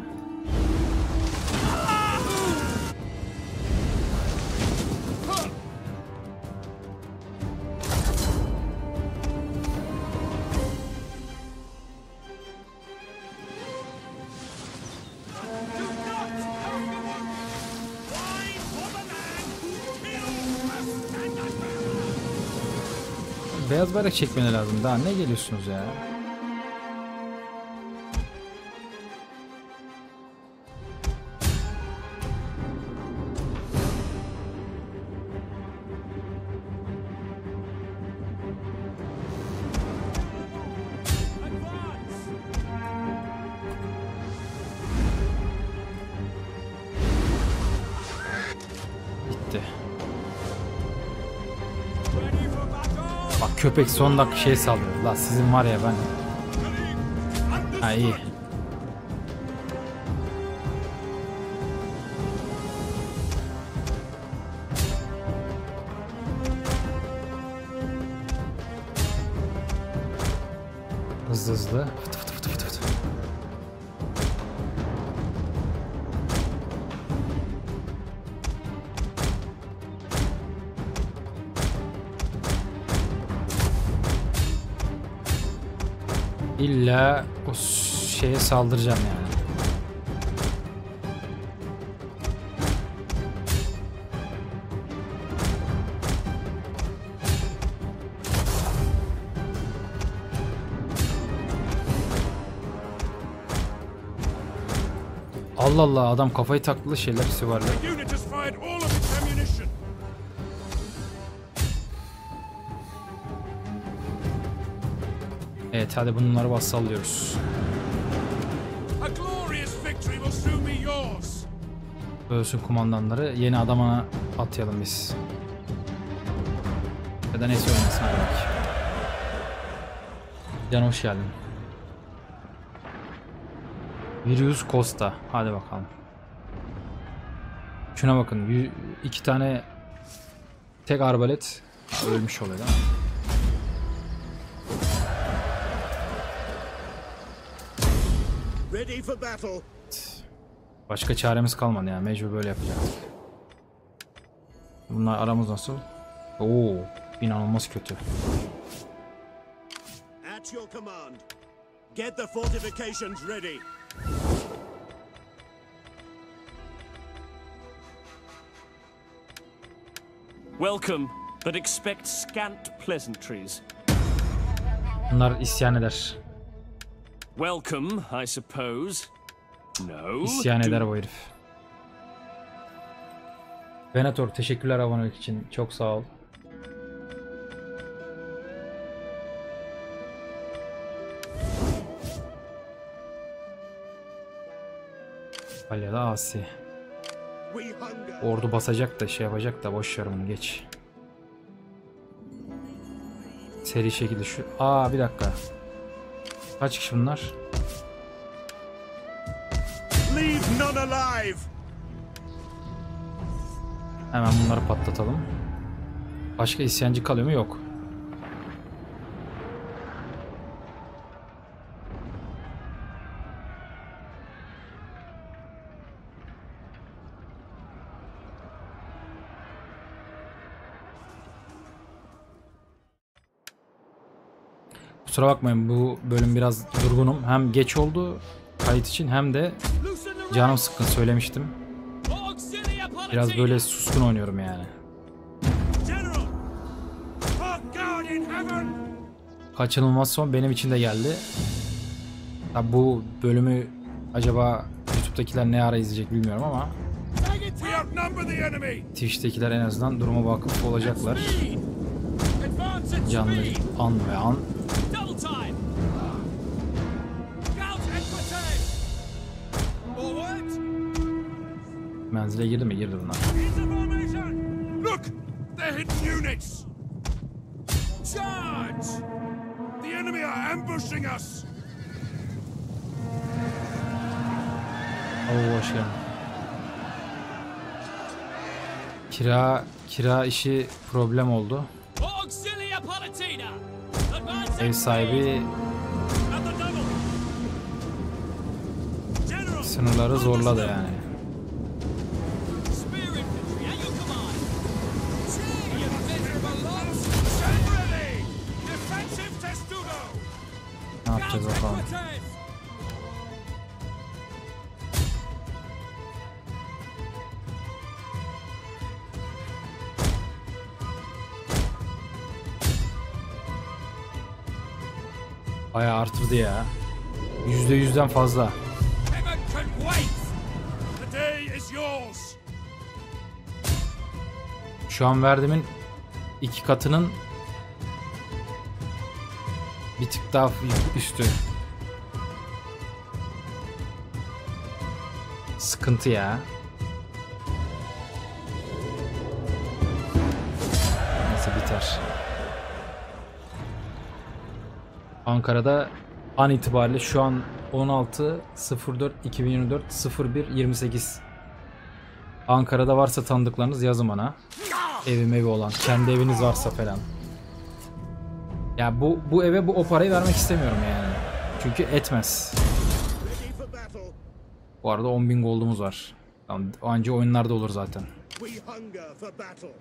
beyaz bayrak çekmene lazım. Daha ne geliyorsunuz ya? Bitti. Bak köpek son dakika şey sallıyor. La sizin var ya ben. Ha iyi. Hızlı hızlı. Fıtı fıtı fıtı fıtı fıtı. İlla o şeye saldıracağım yani. Allah Allah, adam kafayı taktı, şeyler süvariler. The unit has fired all of its ammunition. Evet hadi bunları vassallıyoruz. A glorious victory will soon be yours. Ölsün kumandanları. Yeni adama atayalım biz. Ya da neyse oynasın demek. Can hoş geldin. Virius Costa. Hadi bakalım. Şuna bakın. 2 tane tek arbalet ölmüş oluyor değil mi? Ready for battle. Başka çaremiz kalmadı yani. Mecbur böyle yapacağız. Bunlar aramız nasıl? Oo, inanılmaz kötü. At your command. Get the fortifications ready. Welcome, but expect scant pleasantries. Bunlar isyan eder. Welcome, I suppose. No. İsyan do- eder bu herif. Venator teşekkürler abonelik için. Çok sağ ol. Alya'da Asi. We hunger. Ordu basacak da şey yapacak da boş ver bunu, geç. Seri şekilde şu... Aa bir dakika. Kaç kişi bunlar? Leave none alive. Hemen bunları patlatalım. Başka isyancı kalıyor mu? Yok. Kusura bakmayın, bu bölüm biraz durgunum. Hem geç oldu kayıt için hem de canım sıkkın, söylemiştim. Biraz böyle suskun oynuyorum yani. General! For God in heaven! Kaçınılmaz son benim için de geldi. Tabi bu bölümü acaba YouTube'dakiler ne ara izleyecek bilmiyorum ama We outnumber the enemy! Twitch'tekiler en azından duruma vakıf olacaklar. Canlı an ve an. Double time. Scout equity. Forward. Menzile girdi mi? Girdi bunlar. Into formation! Look! They're hidden units! Charge! The enemy are ambushing us! Oo, hoş geldin. Kira işi problem oldu. Auxilia Palatina. Ev sahibi At the double! General! sınırları zorladı yani. Spear infantry at your command. You miserable lots. Stand ready! Defensive testudo! Ne yapacağız bakalım. Equities. Bayağı artırdı ya. %100'den fazla. Heaven can wait! The day is yours! Şu an verdiğimin 2 katının bir tık daha üstü. Sıkıntı ya. Neyse biter. Ankara'da an itibariyle şu an 16.04.2024 Ankara'da varsa tanıdıklarınız yazın bana. Evi olan, kendi eviniz varsa falan. Ya bu eve o parayı vermek istemiyorum yani. Çünkü etmez. Ready for battle. Bu arada 10.000 gold'umuz var. Tamam, anca oyunlarda olur zaten. We hunger for battle.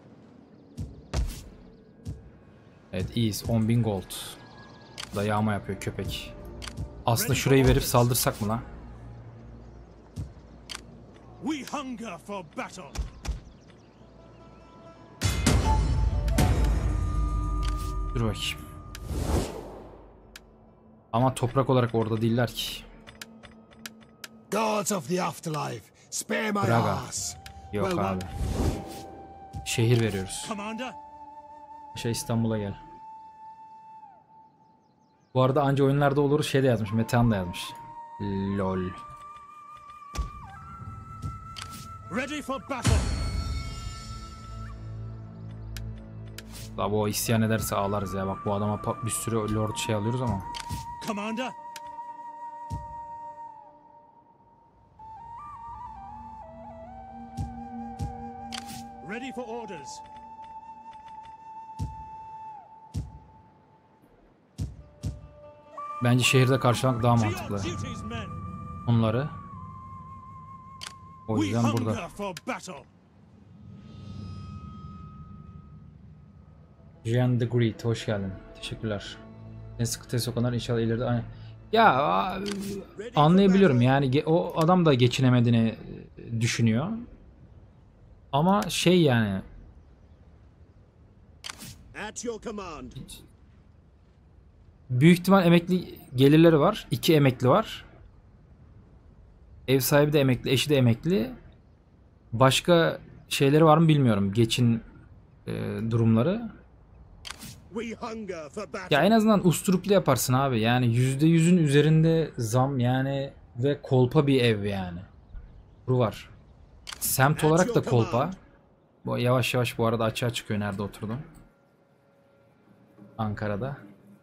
Evet, iyiyiz. 10.000 gold. Da yağma yapıyor köpek. Aslında şurayı verip saldırsak mı lan? We hunger for battle! Dur bakayım. Ama toprak olarak orada değiller ki. Gods of the afterlife, spare my Braga. ass. Yok Well, abi. Şehir veriyoruz. Commander! İstanbul'a gel. Bu arada anca oyunlarda olur şey de yazmış. Metehan da yazmış. Lol. Ready for battle! Tabi o isyan ederse ağlarız ya. Bak bu adama bir sürü lord şey alıyoruz ama. Commander! Ready for orders! Bence şehirde karşılamak daha To mantıklı. your duties, men! Onları. O We yüzden burada. hunger for battle! Jean the Great, hoş geldin. Teşekkürler. En sıkıntıya sokanlar inşallah ileride aynı. Ya anlayabiliyorum yani o adam da geçinemediğini düşünüyor. Ama şey yani At your command. büyük ihtimal emekli gelirleri var. 2 emekli var. Ev sahibi de emekli, eşi de emekli. Başka şeyleri var mı bilmiyorum. Durumları. We hunger for battle. Ya en azından usturuplu yaparsın abi. Yani %100'ün üzerinde zam yani ve kolpa bir ev yani. Bu var. Semt olarak da Kolpa. Bu yavaş yavaş bu arada açığa çıkıyor nerede oturdum. Ankara'da.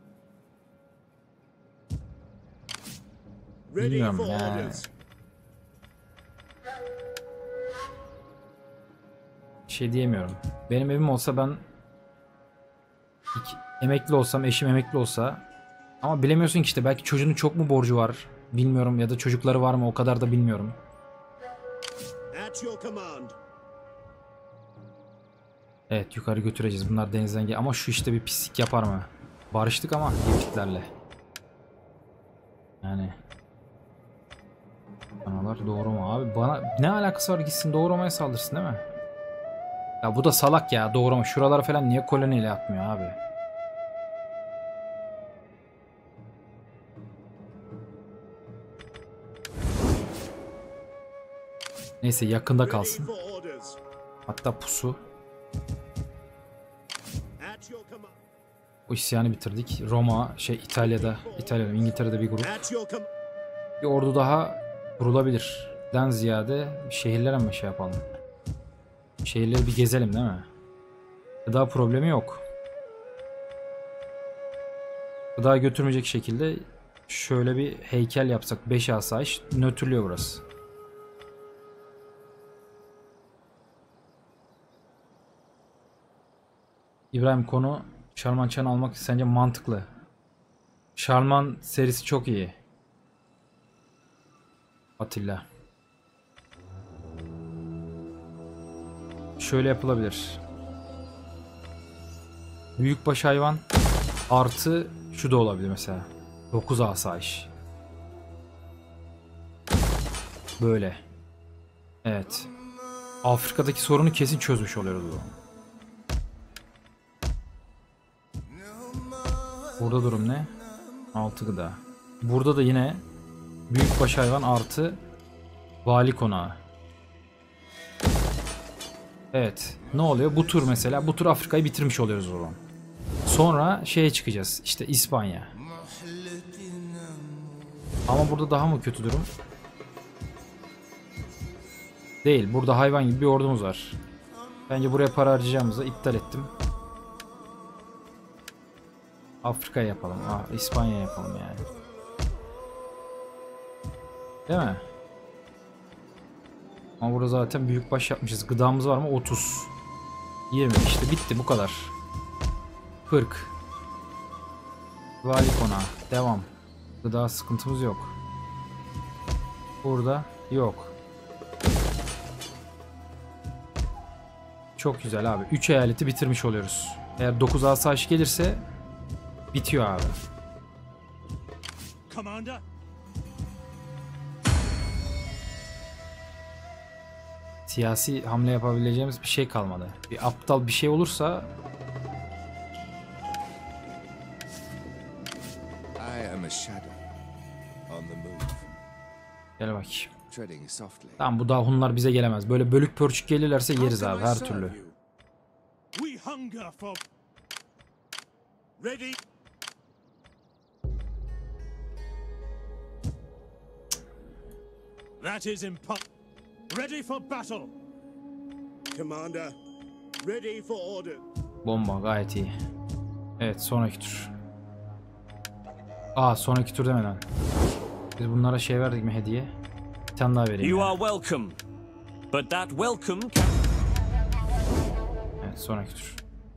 Bilmiyorum ya. Şey diyemiyorum. Benim evim olsa ben emekli olsam, eşim emekli olsa, ama bilemiyorsun ki işte, belki çocuğunun çok mu borcu var bilmiyorum ya da çocukları var mı, o kadar da bilmiyorum. At your command. Evet, yukarı götüreceğiz. Bunlar denizden gel. Ama şu işte bir pislik yapar mı? Barıştık ama Hitler'le. Yani. Banalar doğru mu abi? Bana ne alakası var, gitsin doğramaya saldırsın değil mi? Ya bu da salak ya, doğrama. Şuralara falan niye koloniyle atmıyor abi? Neyse, yakında kalsın. Hatta pusu. O isyanı bitirdik. Roma, İtalya'da, İngiltere'de bir grup. Bir ordu daha kurulabilir. Den ziyade şehirlere mi şey yapalım? Şehirleri bir gezelim değil mi? Gıda problemi yok. Gıda götürmeyecek şekilde şöyle bir heykel yapsak, 5 asayiş nötrlüyor burası. İbrahim, konu Şarman Çan'ı almak sence mantıklı. Şarman serisi çok iyi. Atilla. Şöyle yapılabilir. Büyükbaş hayvan artı şu da olabilir mesela. 9 asayiş. Böyle. Evet. Afrika'daki sorunu kesin çözmüş oluyoruz o zaman. Burada durum ne? 6 gıda. Burada da yine büyükbaş hayvan artı vali konağı. Evet. Ne oluyor? Bu tur mesela. Bu tur Afrika'yı bitirmiş oluyoruz o zaman. Sonra şeye çıkacağız. İşte İspanya. Ama burada daha mı kötü durum? Değil. Burada hayvan gibi bir ordumuz var. Bence buraya para harcayacağımızı iptal ettim. Afrika yapalım. İspanya yapalım yani. Değil mi? Ama burada zaten büyükbaş yapmışız. Gıdamız var mı? 30. 20. İşte bitti, bu kadar. 40. Vali konağı. Devam. Gıda sıkıntımız yok. Burada yok. Çok güzel abi. 3 eyaleti bitirmiş oluyoruz. Eğer 9 asayiş gelirse bitiyor abi. Commander. Siyasi hamle yapabileceğimiz bir şey kalmadı. Bir aptal bir şey olursa I am a shadow on the move, gel bakayım. treading softly. Tamam, bu daha Hunlar bize gelemez. Böyle bölük pörçük gelirlerse yeriz abi her türlü. We hunger for ready. That is ready for battle. Commander, ready for order. Bomba gayet iyi. Evet, sonraki tur. Sonraki tur demeden. Biz bunlara şey verdik mi hediye? Bir tane daha vereyim. You Yani. are welcome. But that welcome can... Evet, sonraki tur.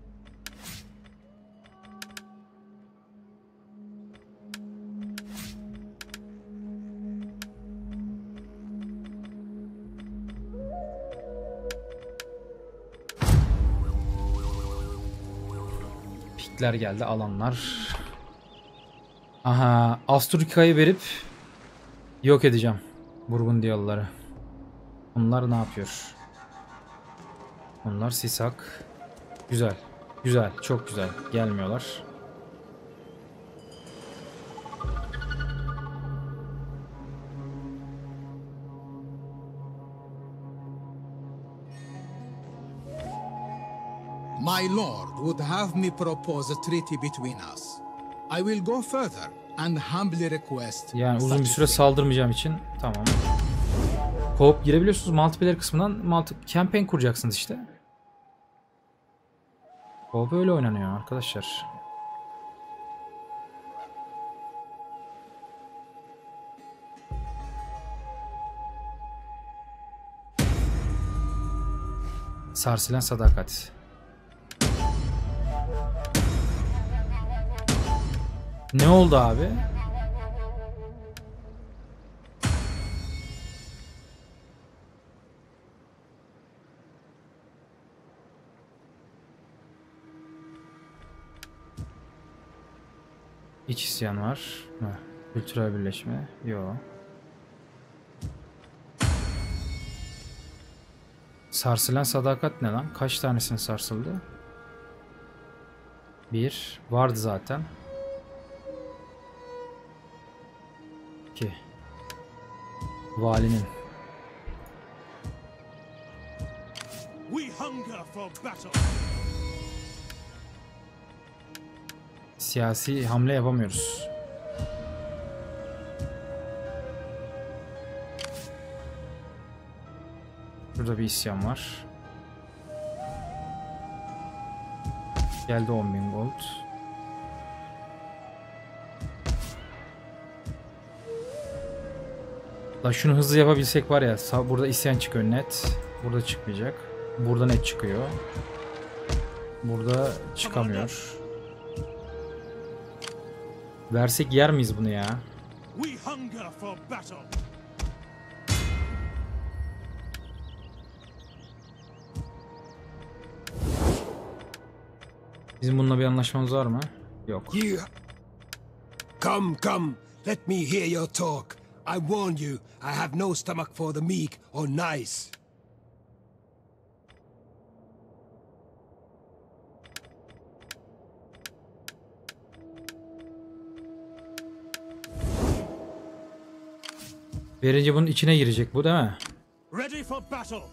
Pikler geldi, alanlar. Aha, Astrika'yı verip yok edeceğim Burgundiyalıları. Bunlar ne yapıyor? Onlar Sisak. Güzel. Güzel. Çok güzel. Gelmiyorlar. My lord would have me propose a treaty between us. I will go further and humbly request. Yani uzun bir süre saldırmayacağım için tamam. Co-op girebiliyorsunuz. Multiplayer kısmından campaign kuracaksınız işte. Co-op öyle oynanıyor arkadaşlar. Sarsılan sadakat. Ne oldu abi? İç isyan var. Kültürel birleşme. Yok. Sarsılan sadakat ne lan? Kaç tanesini sarsıldı? Bir. Vardı zaten. 2. Valinin. We hunger for battle. Siyasi hamle yapamıyoruz. Burada bir isyan var. Geldi 10.000 gold. La şunu hızlı yapabilsek var ya, burada isyan çıkıyor net. Burada çıkmayacak. Burada net çıkıyor. Burada çıkamıyor. Versek yer miyiz bunu ya? We hunger for battle. Bizim bununla bir anlaşmamız var mı? Yok. You. Come. Let me hear your talk. I warn you, I have no stomach for the meek or nice. Verince bunun içine girecek bu değil mi? Ready for battle.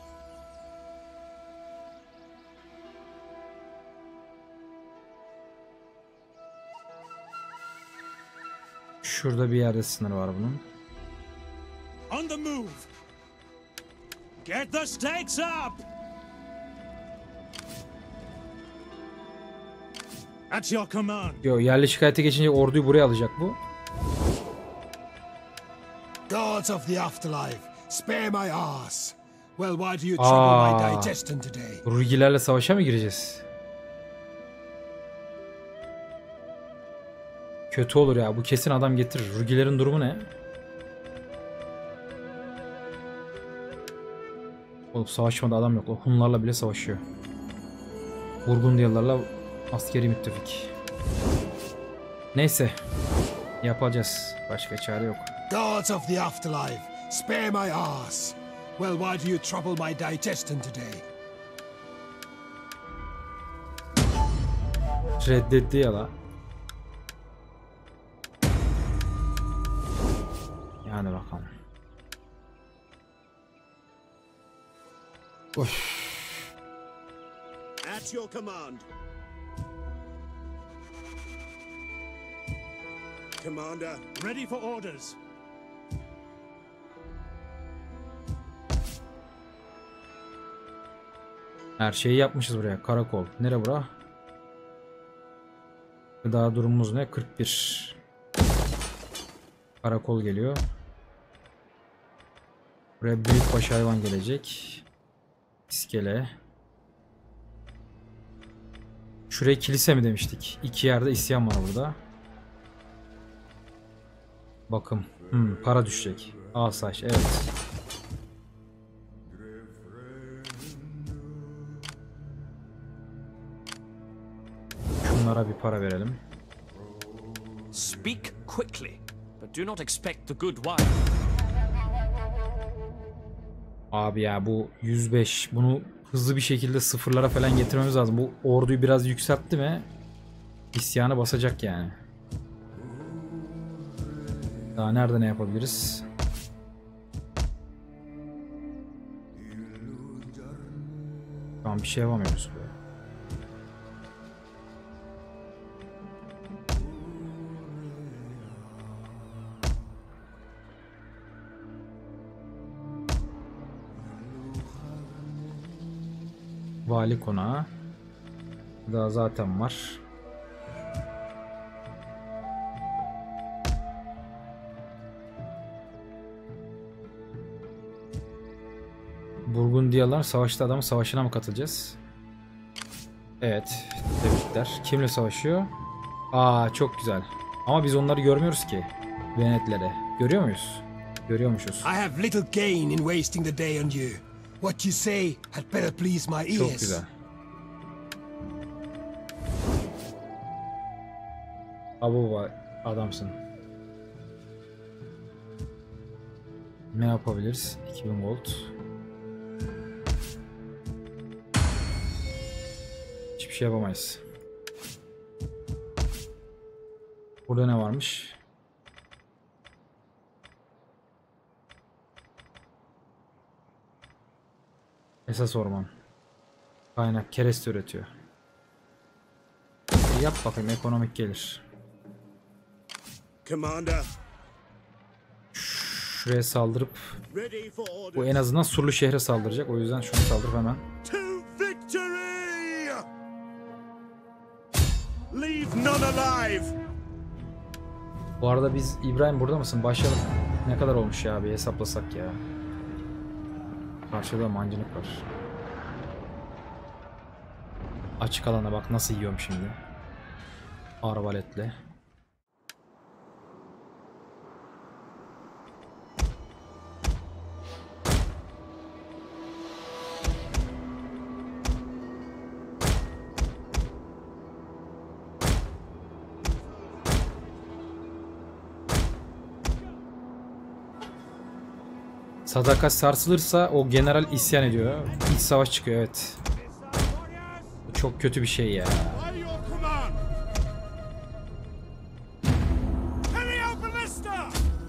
Şurada bir yerde sınır var bunun. On the move. Get the stakes up. At your command. Yo, yerli şikayete geçince orduyu buraya alacak bu. Gods of the afterlife, spare my ass. Well, why do you trouble my digestion today? Rugilerle savaşa mı gireceğiz? Kötü olur ya. Bu kesin adam getirir. Rugilerin durumu ne? Oğlum savaşmada adam yok. O Hunlarla bile savaşıyor. Burgundiyalılarla askeri müttefik. Neyse. Yapacağız. Başka çare yok. Gods of the afterlife, spare my ass. Well, why do you trouble my digestion today? Reddetti ya la. Yani bakalım. Of. At your command. Commander, ready for orders. Her şeyi yapmışız buraya. Karakol. Nere bura? Gıda durumumuz ne? 41. Karakol geliyor. Buraya büyükbaş hayvan gelecek. İskele. Şuraya kilise mi demiştik? İki yerde isyan var burada. Bakım. Para düşecek. Asayiş. Evet. Şunlara bir para verelim. Speak quickly, but do not expect the good wine. Abi ya bu 105. Bunu hızlı bir şekilde sıfırlara falan getirmemiz lazım. Bu orduyu biraz yükseltti mi isyanı basacak yani. Daha nerede ne yapabiliriz? Tamam, bir şey yapamıyoruz. Vali konağı. Daha zaten var. Burgundiyalılar savaşta adamın savaşına mı katılacağız? Evet. Tebrikler. Kimle savaşıyor? Aa çok güzel. Ama biz onları görmüyoruz ki. Venetleri. Görüyor muyuz? Görüyormuşuz. I have little gain in wasting the day on you. What you say had better please my ears. Çok güzel. Abu adamsın. Ne yapabiliriz? 2000 gold. Hiçbir şey yapamayız. Burada ne varmış? Esas orman. Kaynak kereste üretiyor. Yap bakayım, ekonomik gelir. Commander, Şuraya saldırıp ready for order. bu en azından Surlu şehre saldıracak. O yüzden şunu saldırıp hemen. To victory! Leave none alive. Bu arada biz İbrahim burada mısın? Başlayalım. Ne kadar olmuş ya, bir hesaplasak ya. Karşıda mancınık var. Açık alana bak nasıl yiyorum şimdi. Arbaletle. Sadakat sarsılırsa o general isyan ediyor. İç savaş çıkıyor, evet. Bu çok kötü bir şey ya. By your command! Carry out ballista!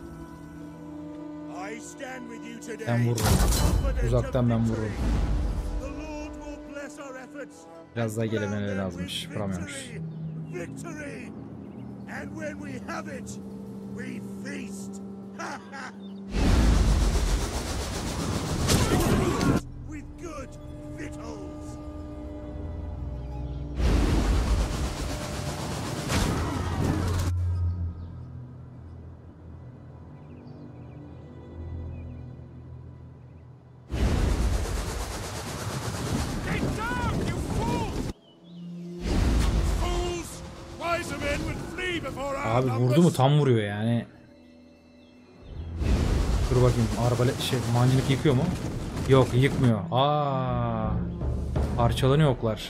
I stand with you today. Ben vururum. Uzaktan ben vururum. The Lord will bless our efforts. Biraz daha gelemeleri lazımmış. Vuramıyormuş. Victory! And when we have it, we feast. With good victuals. Get down, you fools! Fools! Wiser men would flee before our Abi vurdu mu? numbers. Tam vuruyor yani. Dur bakayım. Arbalet mancınık yıkıyor mu? Yok, yıkmıyor. Aa! Parçalanıyor oklar.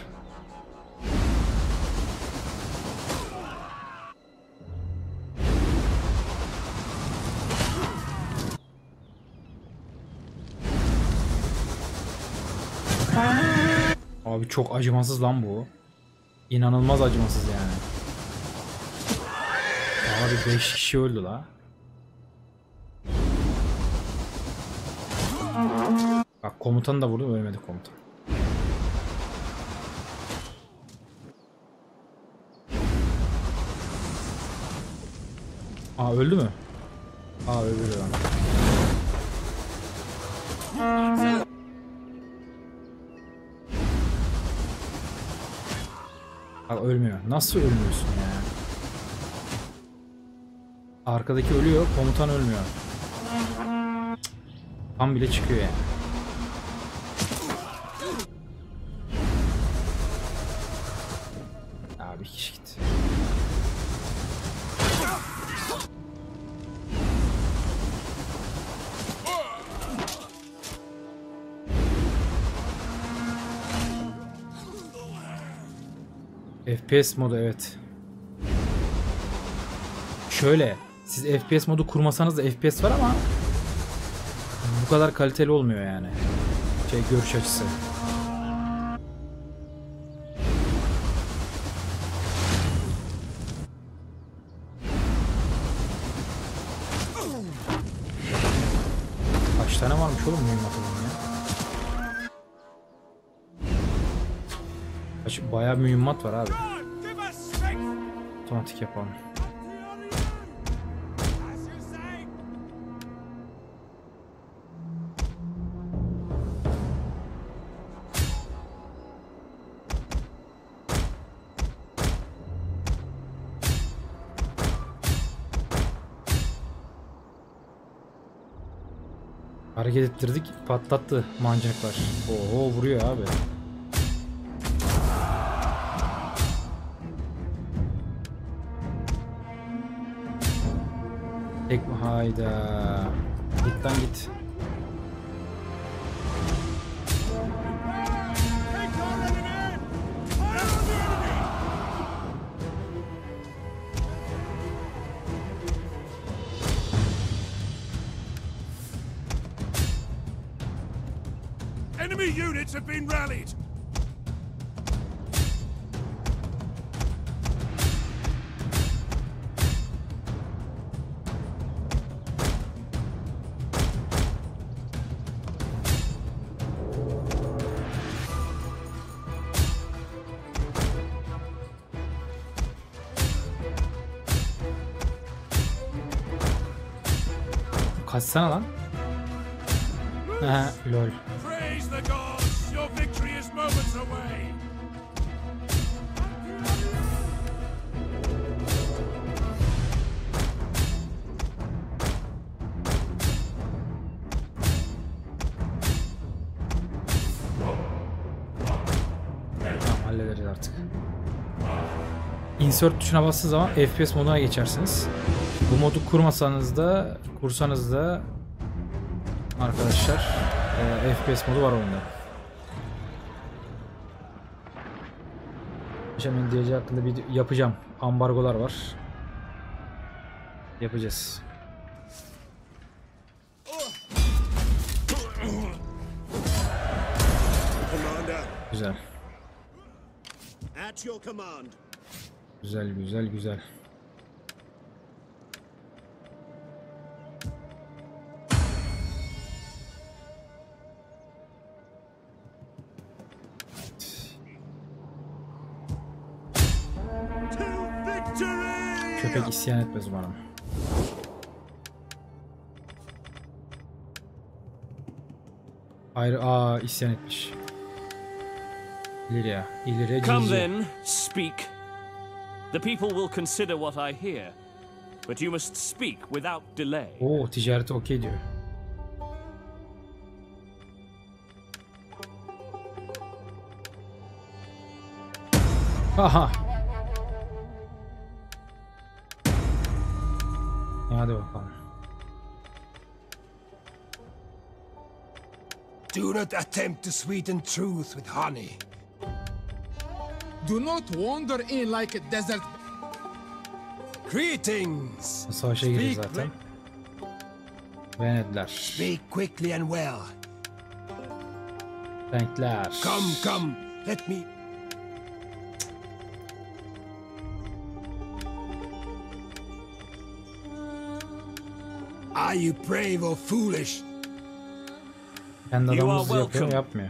Abi çok acımasız lan bu. İnanılmaz acımasız yani. Abi 5 kişi öldü la. Bak komutanı da vurdu, ölmedi komutan. Aa öldü mü? Aa öldü lan. Bak ölmüyor. Nasıl ölmüyorsun ya? Arkadaki ölüyor, komutan ölmüyor. Tam bile çıkıyor yani. Abi kişi git. FPS modu, evet. Şöyle, siz FPS modu kurmasanız da FPS var ama bu kadar kaliteli olmuyor yani. Görüş açısı. Kaç tane varmış oğlum mühimmat bunun ya? Bayağı mühimmat var abi. Give us strength! Otomatik yapalım. As you say! Hareket ettirdik, patlattı mancınıklar. Oho, vuruyor abi. Tek mi? Hayda. Git lan git. Enemy units have been rallied. Kaçsana lan. Aha, lol. Praise the gods! Your victory is moments away. Tamam, hallederiz artık. Insert tuşuna bastığı zaman FPS moduna geçersiniz. Bu modu kursanız da arkadaşlar FPS modu var oyunda. Şimdi DLC hakkında bir yapacağım. Ambargolar var. Yapacağız. Commander, Güzel. at your command. Güzel, güzel, güzel. To victory! Köpek isyan etmez umarım. Hayır, isyan etmiş. İleriye Come GG. then, speak. The people will consider what I hear, but you must speak without delay. Oo, ticareti okey diyor. Aha. Hadi bakalım. Do not attempt to sweeten truth with honey. Do not wander in like a desert. Greetings! Savaşa gireceğiz Speak zaten. Venedler. Speak quickly and well. Renkler. Come, let me... Are you brave or foolish? Kendi You adamımız are yapıyor, welcome. yapmıyor.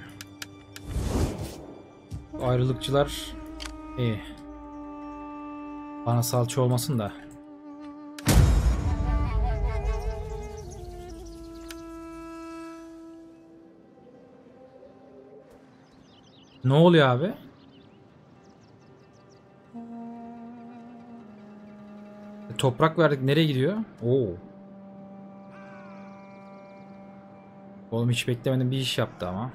Ayrılıkçılar iyi. Bana salça olmasın da. Ne oluyor abi? Toprak verdik, nereye gidiyor? Oo. Oğlum hiç beklemedim bir iş yaptı ama.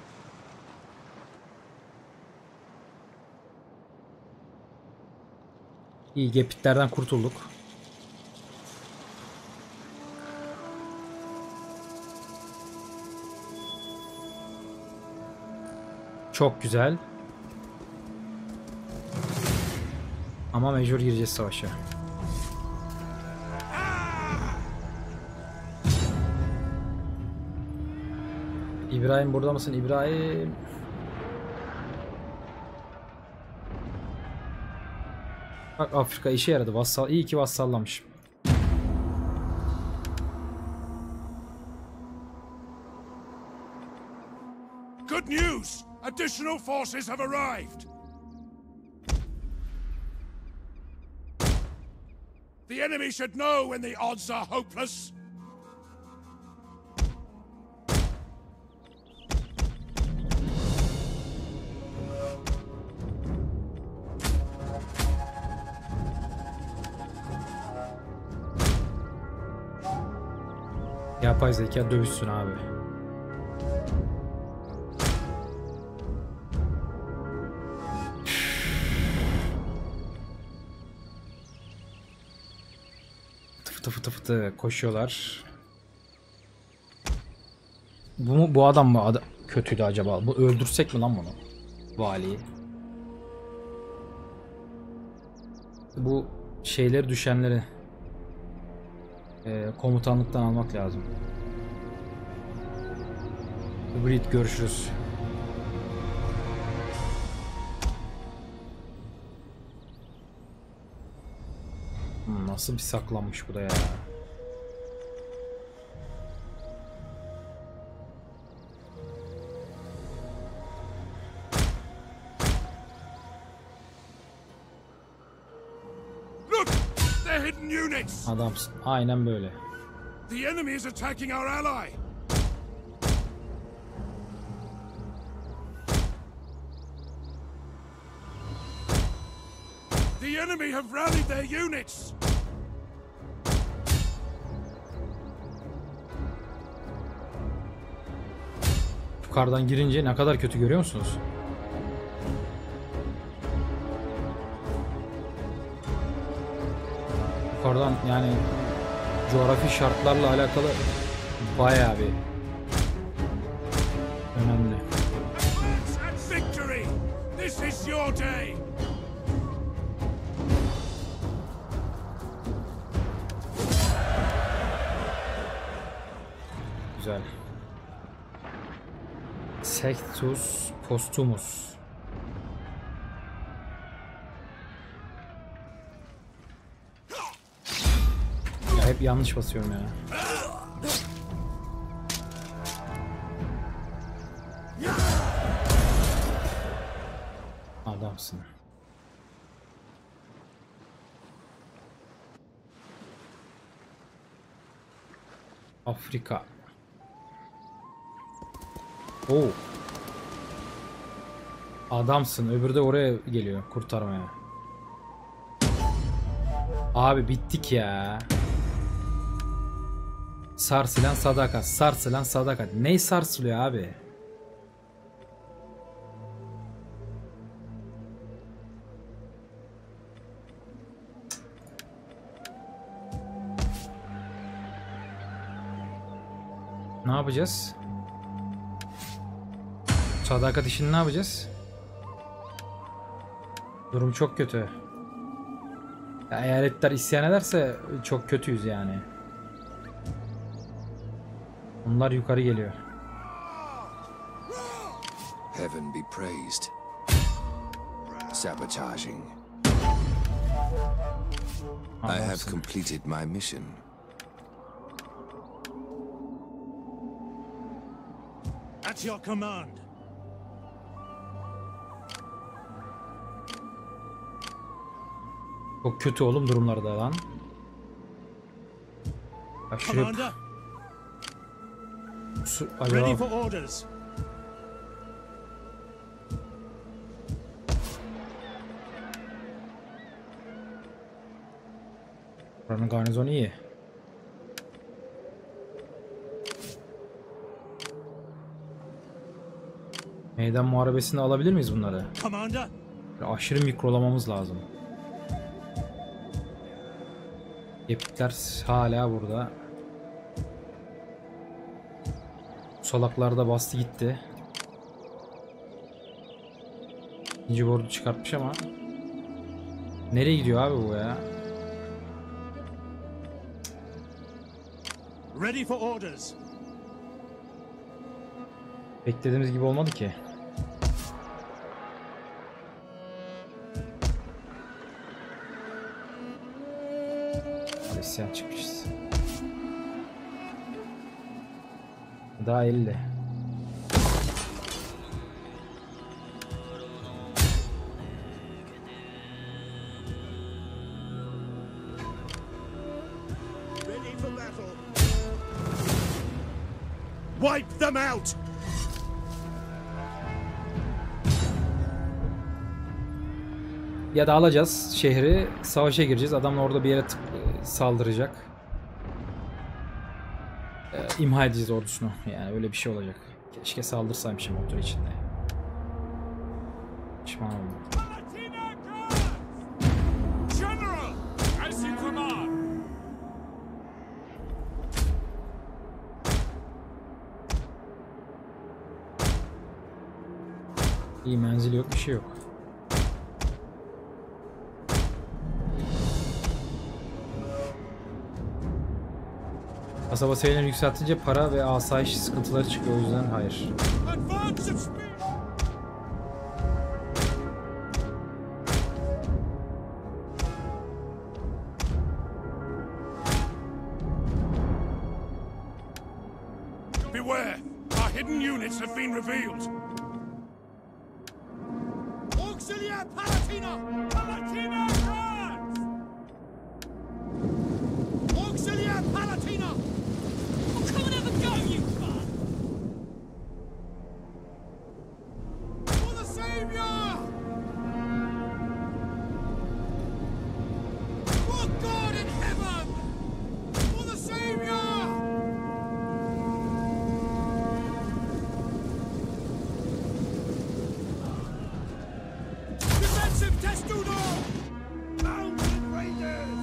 İyi, gepitlerden kurtulduk. Çok güzel. Ama mecbur gireceğiz savaşa. İbrahim burada mısın? İbrahim. Bak, Afrika işe yaradı. Vassal, iyi ki vassallamış. Good news! Additional forces have arrived! The enemy should know when the odds are hopeless! Yapay zeka dövüşsün abi. Fıtı fıtı fıtı koşuyorlar. Bu adam mı kötüydü acaba? Bu öldürsek mi lan bunu? Valiyi. Bu şeyleri düşenleri komutanlıktan almak lazım. Hibrit görüşürüz. Nasıl bir saklanmış bu da ya. Look! They're hidden units! Adamsın. Aynen böyle. The enemy is attacking our ally! The enemy have rallied their units! Yukarıdan girince ne kadar kötü görüyor musunuz? Yukarıdan yani coğrafi şartlarla alakalı bayağı bir önemli. And victory! This is your day! Güzel. Sectus Postumus. Ya hep yanlış basıyorum ya. Adamsın. Afrika. Oo. Adamsın. Öbürü de oraya geliyor kurtarmaya. Abi bittik ya. Sarsılan sadakat. Sarsılan sadakat. Ney sarsılıyor abi? Ne yapacağız? Sadakat işini ne yapacağız? Durum çok kötü. Ya eyaletler isyan ederse çok kötüyüz yani. Onlar yukarı geliyor. Heaven be praised. Sabotaging. I have completed my mission. At your command! Çok kötü oğlum durumlarda lan. Aşırı... Commander, Acaba... ready for orders! Buranın garnizonu iyi. Meydan muharebesinde alabilir miyiz bunları? Commander, Aşırı mikrolamamız lazım. Yepikler hala burada. Solaklarda bastı gitti. İkinci bordu çıkartmış ama. Nereye gidiyor abi bu ya? ready for orders! Beklediğimiz gibi olmadı ki. Hadi isyan çıkmışız. Daha 50. Ready for battle! Wipe them out! Ya da alacağız şehri, savaşa gireceğiz. Adam orada bir yere saldıracak. imha edeceğiz ordusunu. Yani öyle bir şey olacak. Keşke saldırsaymışım motor içinde. Pişman oldum. General, as you command. İyi menzil yok, bir şey yok. Kasaba sayılarını yükseltince para ve asayiş sıkıntıları çıkıyor, o yüzden hayır. Advance at speed. Beware! Our hidden units have been revealed. Auxilia Palatina! Palatina Guards! Auxilia Palatina! Oh, come and have a go, you bug! For the Savior! For God in heaven! For the Savior! Defensive testudo! Mounted raiders!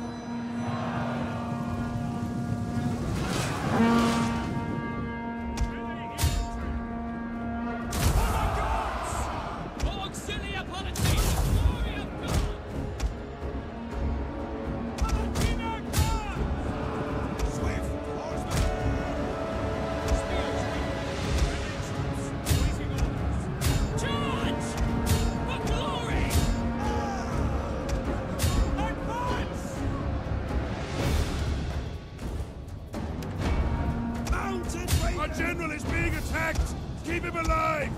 Auxilia Palatina, glory of God! Palatina Guards! Swift horsemen! Spears waiting orders! Charge! For glory! Advance! Mounted raiders! Our general is being attacked! Keep him alive!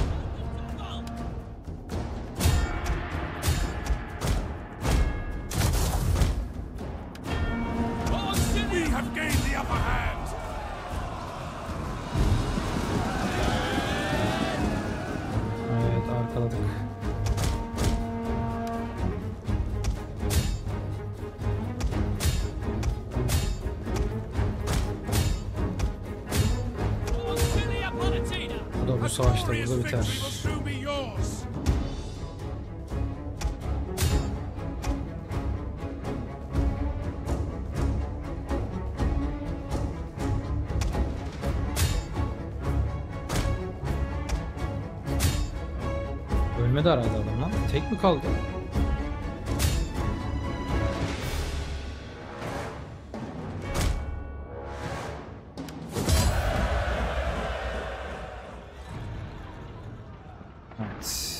We have gained the upper hand! Evet, arkaladık. Auxilia Palatina! Bu da bu A savaşta glorious burada victory biter. will soon be yours! Ölmedi herhalde adam lan. Tek mi kaldı? Evet.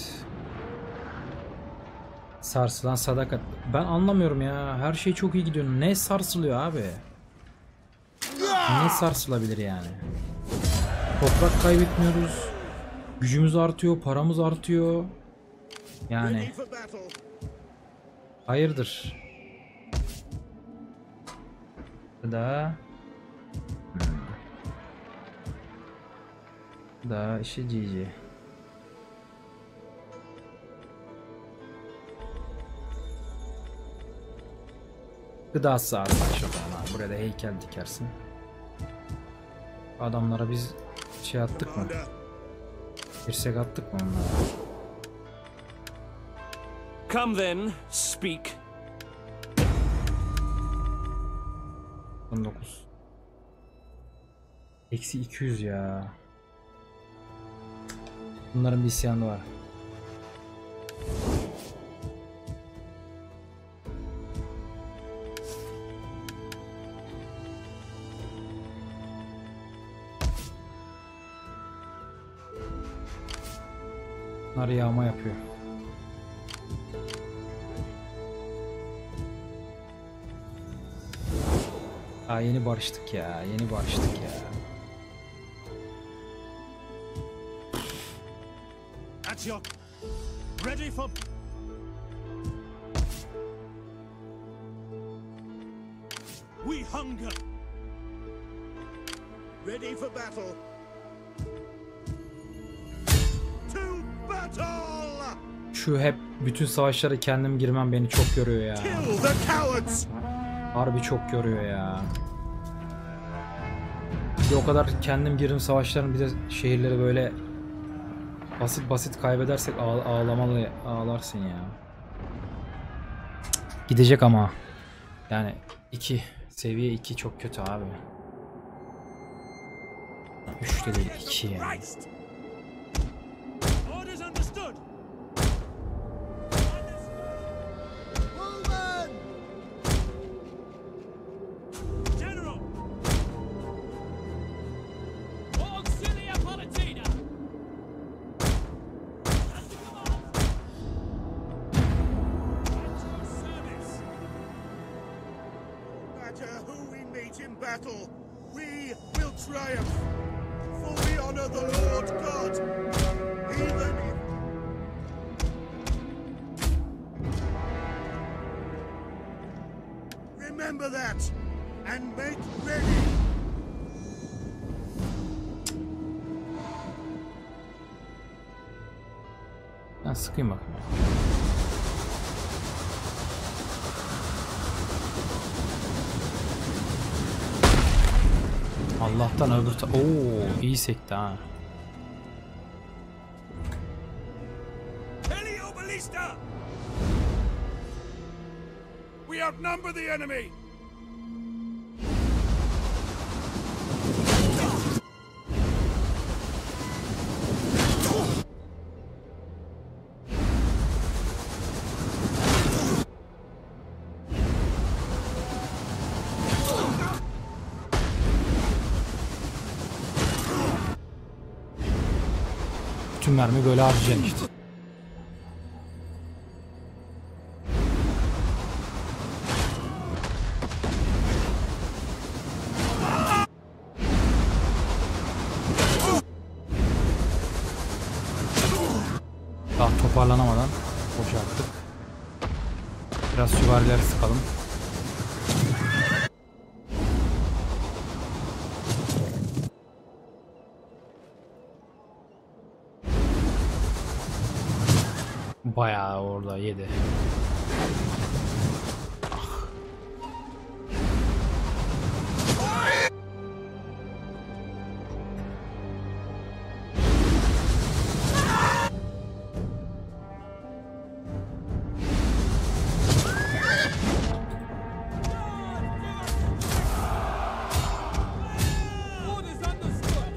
Sarsılan sadakat. Ben anlamıyorum ya. Her şey çok iyi gidiyor. Ne sarsılıyor abi? Ne sarsılabilir yani? Toprak kaybetmiyoruz. Gücümüz artıyor, paramız artıyor. Yani For battle! hayırdır? Da da işi GG. Gıda saati şuradan abi. Buraya da heykel dikersin. Adamlara biz şey attık mı? Dirsek attık mı onlara? Come then, speak. 19. Eksi 200 ya. Bunların bir isyanı var. Bunlar yağma yapıyor. Aa, yeni barıştık ya. Yeni barıştık ya. At your... Ready for... We hunger! Ready for battle! To battle! Şu hep bütün savaşlara kendim girmem beni çok yoruyor ya. Kill the cowards! Harbi çok yoruyor ya. Bir o kadar kendim girdim savaşların, bir de şehirleri böyle basit kaybedersek ağlarsın ya. Gidecek ama. Yani 2 seviye 2 çok kötü abi. 3 de değil 2 yani. Orders understood. General. Auxilia Palatina! No matter who we meet in battle, we will triumph. For we honor the Lord God, even if... Remember that, and make ready. Ben sıkayım bakayım. Allah'tan öbür ooo iyi sekti ha. Helioballista! We outnumber the enemy! Bütün mermi böyle harcayacaksın işte. Daha toparlanamadan boşalttık. Biraz süvarileri sıkalım. Bayağı orada yedi. Orders understood!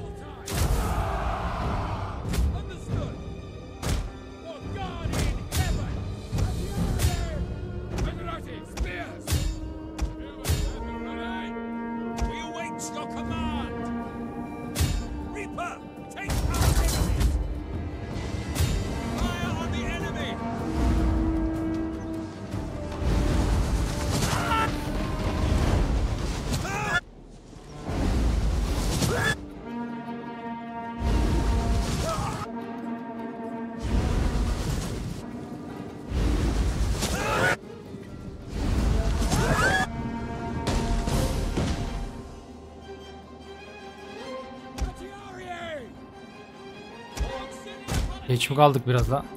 Understood! For God in heaven! Venerati, spears! We await your command! Reaper, take our enemies! Fire on the enemy! Retiarier! Geç mi kaldık biraz da?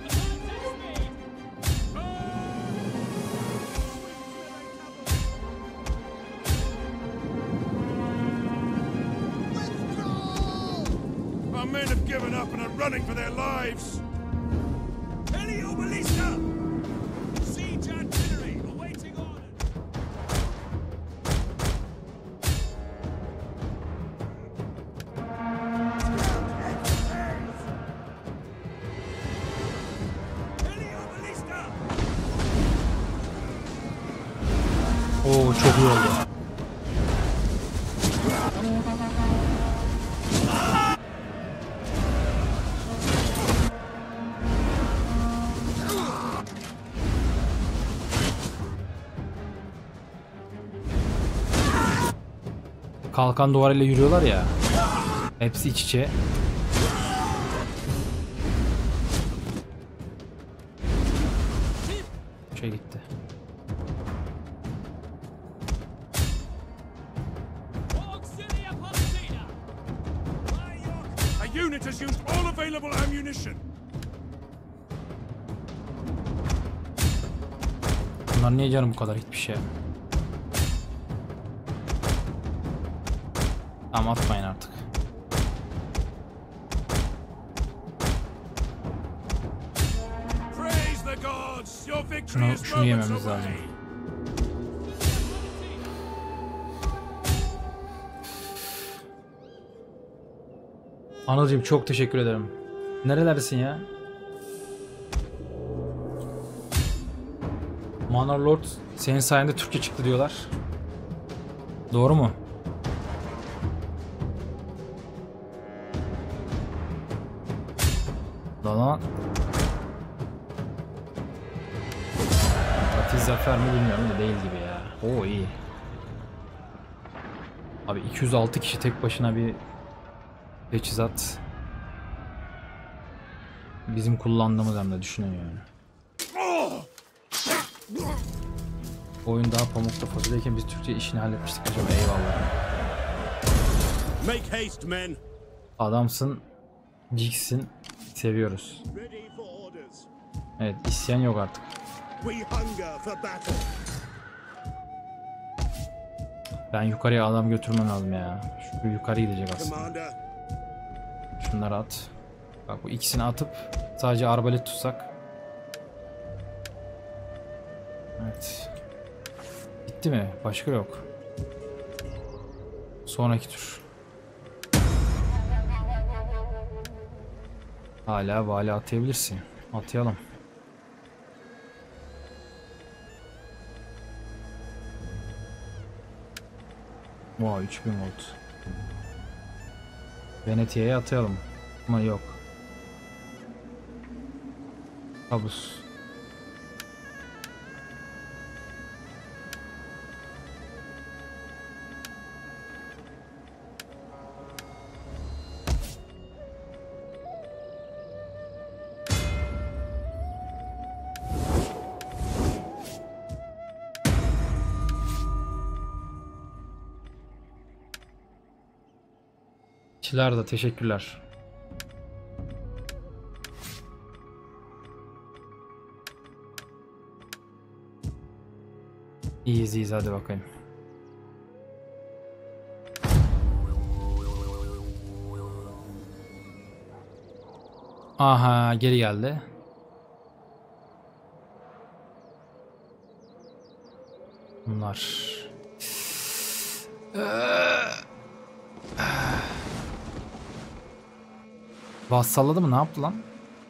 Our men have given up and are running for their lives! Helioballista! Siege artillery awaiting orders! Helioballista! Oo çok iyi oldu. Kalkan duvarıyla yürüyorlar ya. Hepsi iç içe. Şey gitti. Auxilia Palatina! A unit has used all available ammunition! Bunlar niye canım bu kadar hiçbir şey? Tamam, atmayın artık. Praise the gods. Your victory is Şunu yememiz moments lazım. away. Anılcığım çok teşekkür ederim. Nerelerdesin ya? Manor Lord senin sayende Türkçe çıktı diyorlar. Doğru mu? Lan. Fatih Zafer mi bilmiyorum da değil gibi ya. Oo iyi. Abi 206 kişi tek başına bir teçhizat. Bizim kullandığımız hem de düşünün yani. Oyun daha pamukta fasulyeyken biz Türkçe işini halletmiştik hocam, eyvallah. Make haste, men. Adamsın, Jig'sin, seviyoruz. Ready for orders. Evet, isyan yok artık. We hunger for battle. Ben yukarıya adam götürmem lazım ya. Şu yukarı gidecek aslında. Commander. Şunları at. Bak bu ikisini atıp sadece arbalet tutsak. Evet. Bitti mi? Başka yok. Sonraki tur. Hala vali atayabilirsin. Atayalım. Wow, 3000 volt. Venetia'ya atayalım. Ama yok. Kabus. Çiler de teşekkürler. İyiyiz hadi bakayım. Aha, geri geldi. Bunlar. Vassalladı mı? Ne yaptı lan?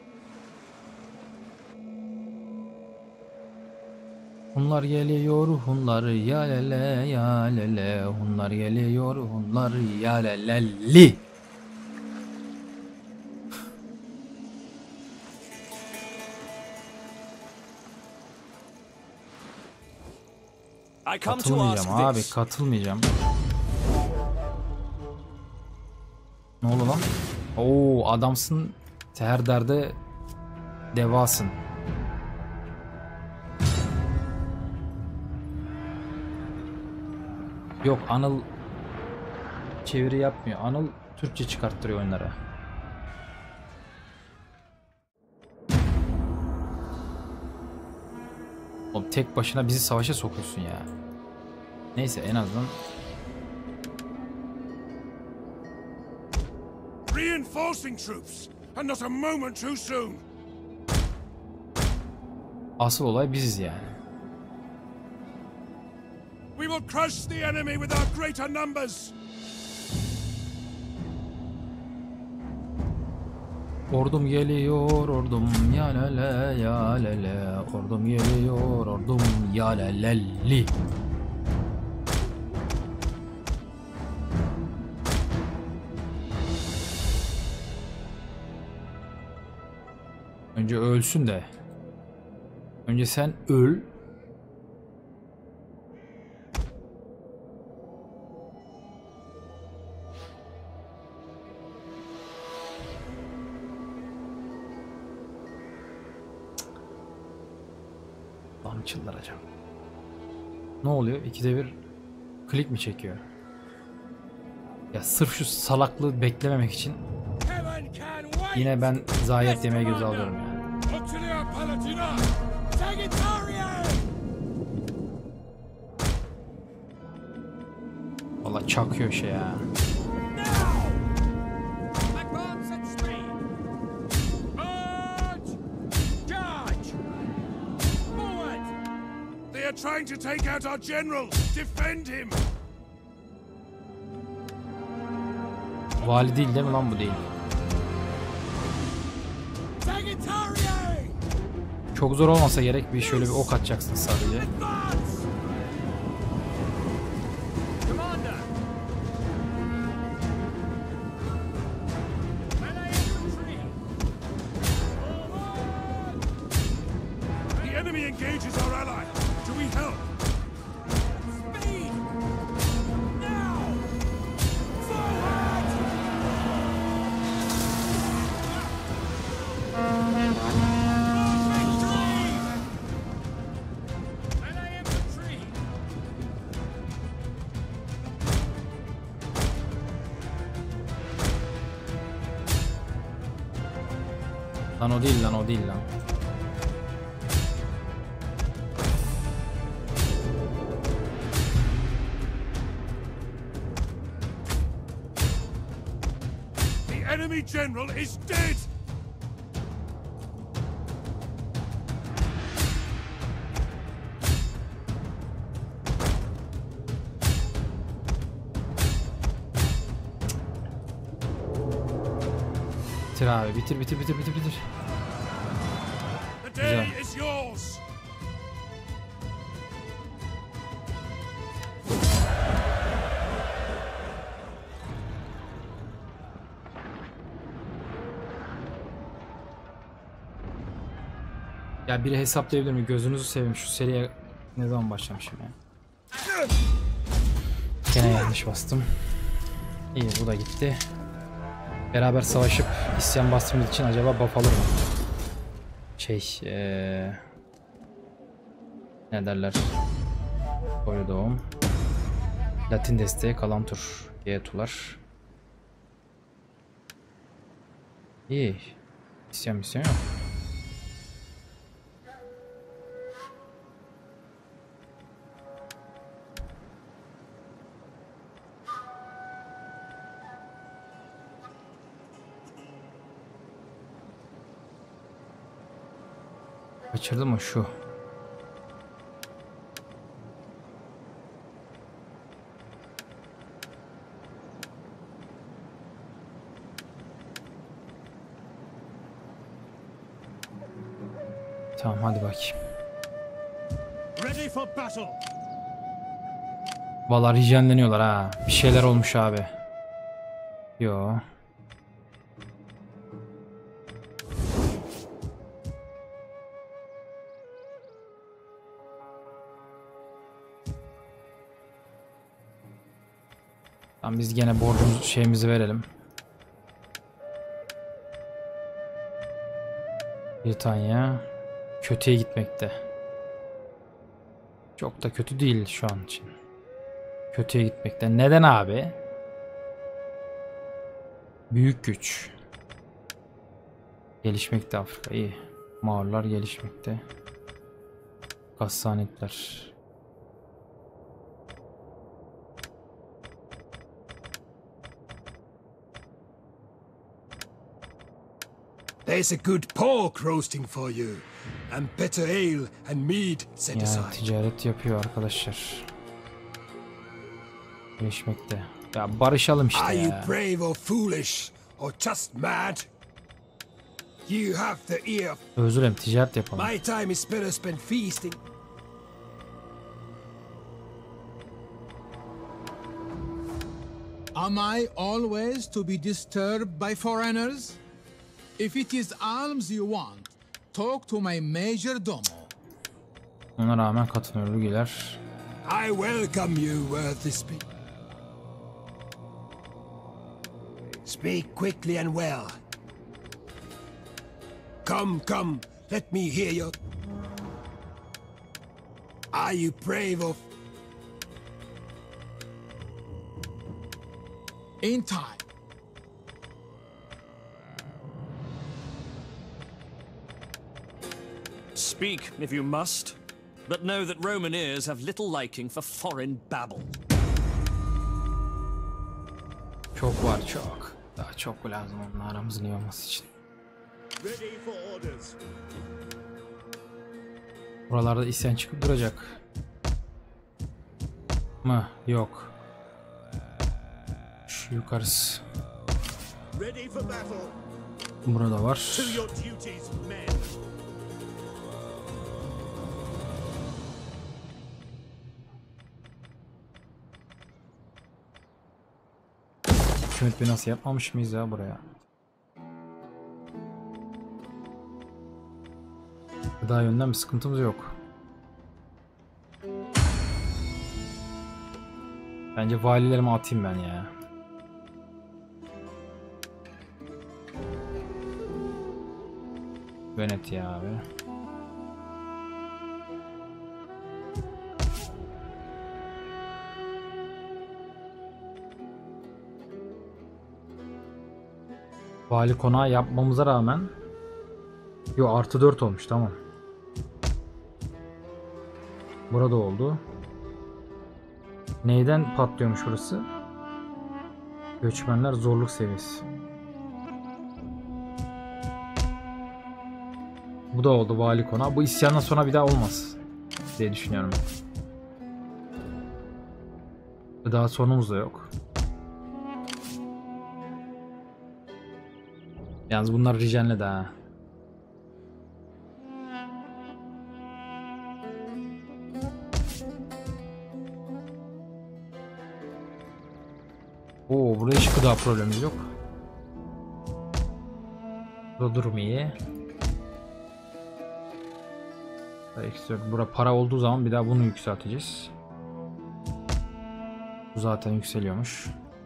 Hunlar geliyor, hunlar ya lele ya lele. Hunlar geliyor, hunlar ya leleli. I come to ask Katılmayacağım abi, this. katılmayacağım. Ne oldu lan? Oo, adamsın, her derde devasın. Yok, Anıl çeviri yapmıyor. Anıl Türkçe çıkarttırıyor oyunlara. Oğlum tek başına bizi savaşa sokuyorsun ya. Neyse, en azından Reinforcing troops, and not a moment too soon. asıl olay biziz yani. We will crush the enemy with our greater numbers. Ordum geliyor, ordum ya lele ya lele. Ordum geliyor, ordum ya leleli. Önce ölsün de. Önce sen öl. Lan çıldıracağım. Ne oluyor? İkide bir klik mi çekiyor? Ya sırf şu salaklığı beklememek için Heaven can wait. yine ben zayiat yemeye göz alıyorum yani. Auxilia Palatina. Sagittarius. Vallahi çakıyor şey ya. are trying to take out our general. Defend him. Vali değil mi lan bu değil? Çok zor olmasa gerek, bir şöyle bir ok atacaksın sadece. The enemy engages our ally. Do we help? Speed! Now! Forward! Lan o değil lan, o değil lan. The enemy general is dead! Bitir abi, bitir. The day is yours! Ya biri hesaplayabilir mi? Gözünüzü seveyim, şu seriye ne zaman başlamışım ya? Gene yanlış bastım. İyi, bu da gitti. Beraber savaşıp isyan bastığımız için acaba buff alır mı? Ne derler? Koyu doğum. Latin desteği, kalan tur. G2'lar. İyi. İsyan yok. Kaçırdım mı şu? Tamam, hadi bakayım. Ready for battle. Vallahi hijyenleniyorlar ha. Bir şeyler olmuş abi. Yo. Tamam, biz gene borcumuz şeyimizi verelim. Britanya kötüye gitmekte. Çok da kötü değil şu an için. Kötüye gitmekte. Neden abi? Büyük güç. Gelişmekte Afrika. İyi. Mağarlar gelişmekte. Gassanetler. There's a good pork roasting for you, and better ale and mead set Yani aside. ticaret yapıyor arkadaşlar. Gelişmekte. Ya barışalım işte Are you ya. brave or foolish, or just mad? You have the ear of... Özür dilerim, ticaret yapalım. My time is better spent feasting. Am I always to be disturbed by foreigners? If it is alms you want, talk to my major domo. Ona rağmen katılıyor Rügiler. I welcome you, worthy speak. Speak quickly and well. Come, let me hear your... Are you brave of... In time. Speak if you must, but know that Roman ears have little liking for foreign babble. Çok var, çok. Daha çok lazım onun aramızın iyi olması için. Ready for orders. Buralarda isyan çıkıp duracak. mı? Yok. Şu yukarısı. Ready for battle. Burada var. To your duties, men. Hükümet binası yapmamış mıyız ya buraya? Gıda yönden bir sıkıntımız yok. Bence valilerimi atayım ben ya. Yönet ya abi. Vali konağı yapmamıza rağmen yo artı 4 olmuş, tamam. Burada oldu. Neyden patlıyormuş burası? Göçmenler zorluk seviyesi. Bu da oldu vali konağı. Bu isyandan sonra bir daha olmaz diye düşünüyorum. Daha sonumuz da yok. Yalnız bunlar rijenle de ha. Oo, burada hiç gıda problemimiz yok. Burada durum iyi. Burada para olduğu zaman bir daha bunu yükselteceğiz. Bu zaten yükseliyormuş.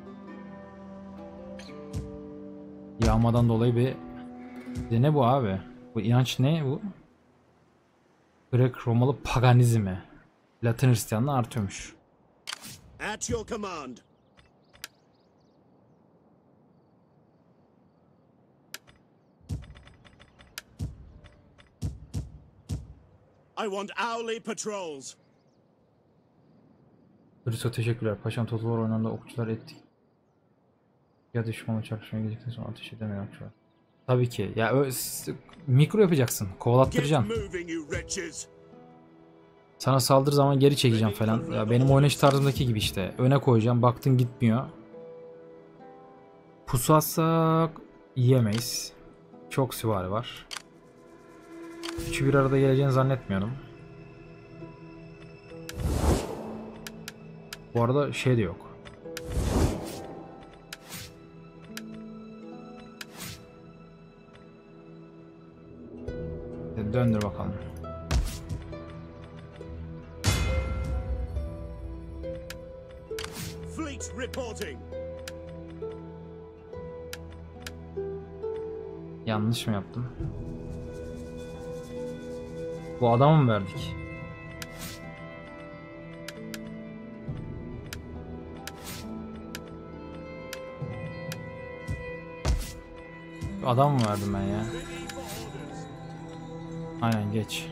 Yağmadan dolayı bir de ne bu abi? Bu inanç ne bu? Grek-Romalı paganizmi. Latin Hristiyanlığı artıyormuş. At your command. I want hourly patrols. Hristo teşekkürler. Paşam Total War oynanında okçular ettik. Ya düşmanla çarpışmaya gidecekten sonra ateş edemiyor okçular. Tabii ki. Ya mikro yapacaksın. Kovalattıracaksın. Sana saldır zaman geri çekeceğim falan. Ya benim oynayış tarzımdaki gibi işte. Öne koyacağım. Baktın gitmiyor. Pusu atsak yiyemeyiz. Çok süvari var. Üçü bir arada geleceğini zannetmiyorum. Bu arada şey de yok. Döndür bakalım. Fleet reporting. Yanlış mı yaptım? Bu adamı mı verdik? Adam mı verdim ben ya? Aynen geç.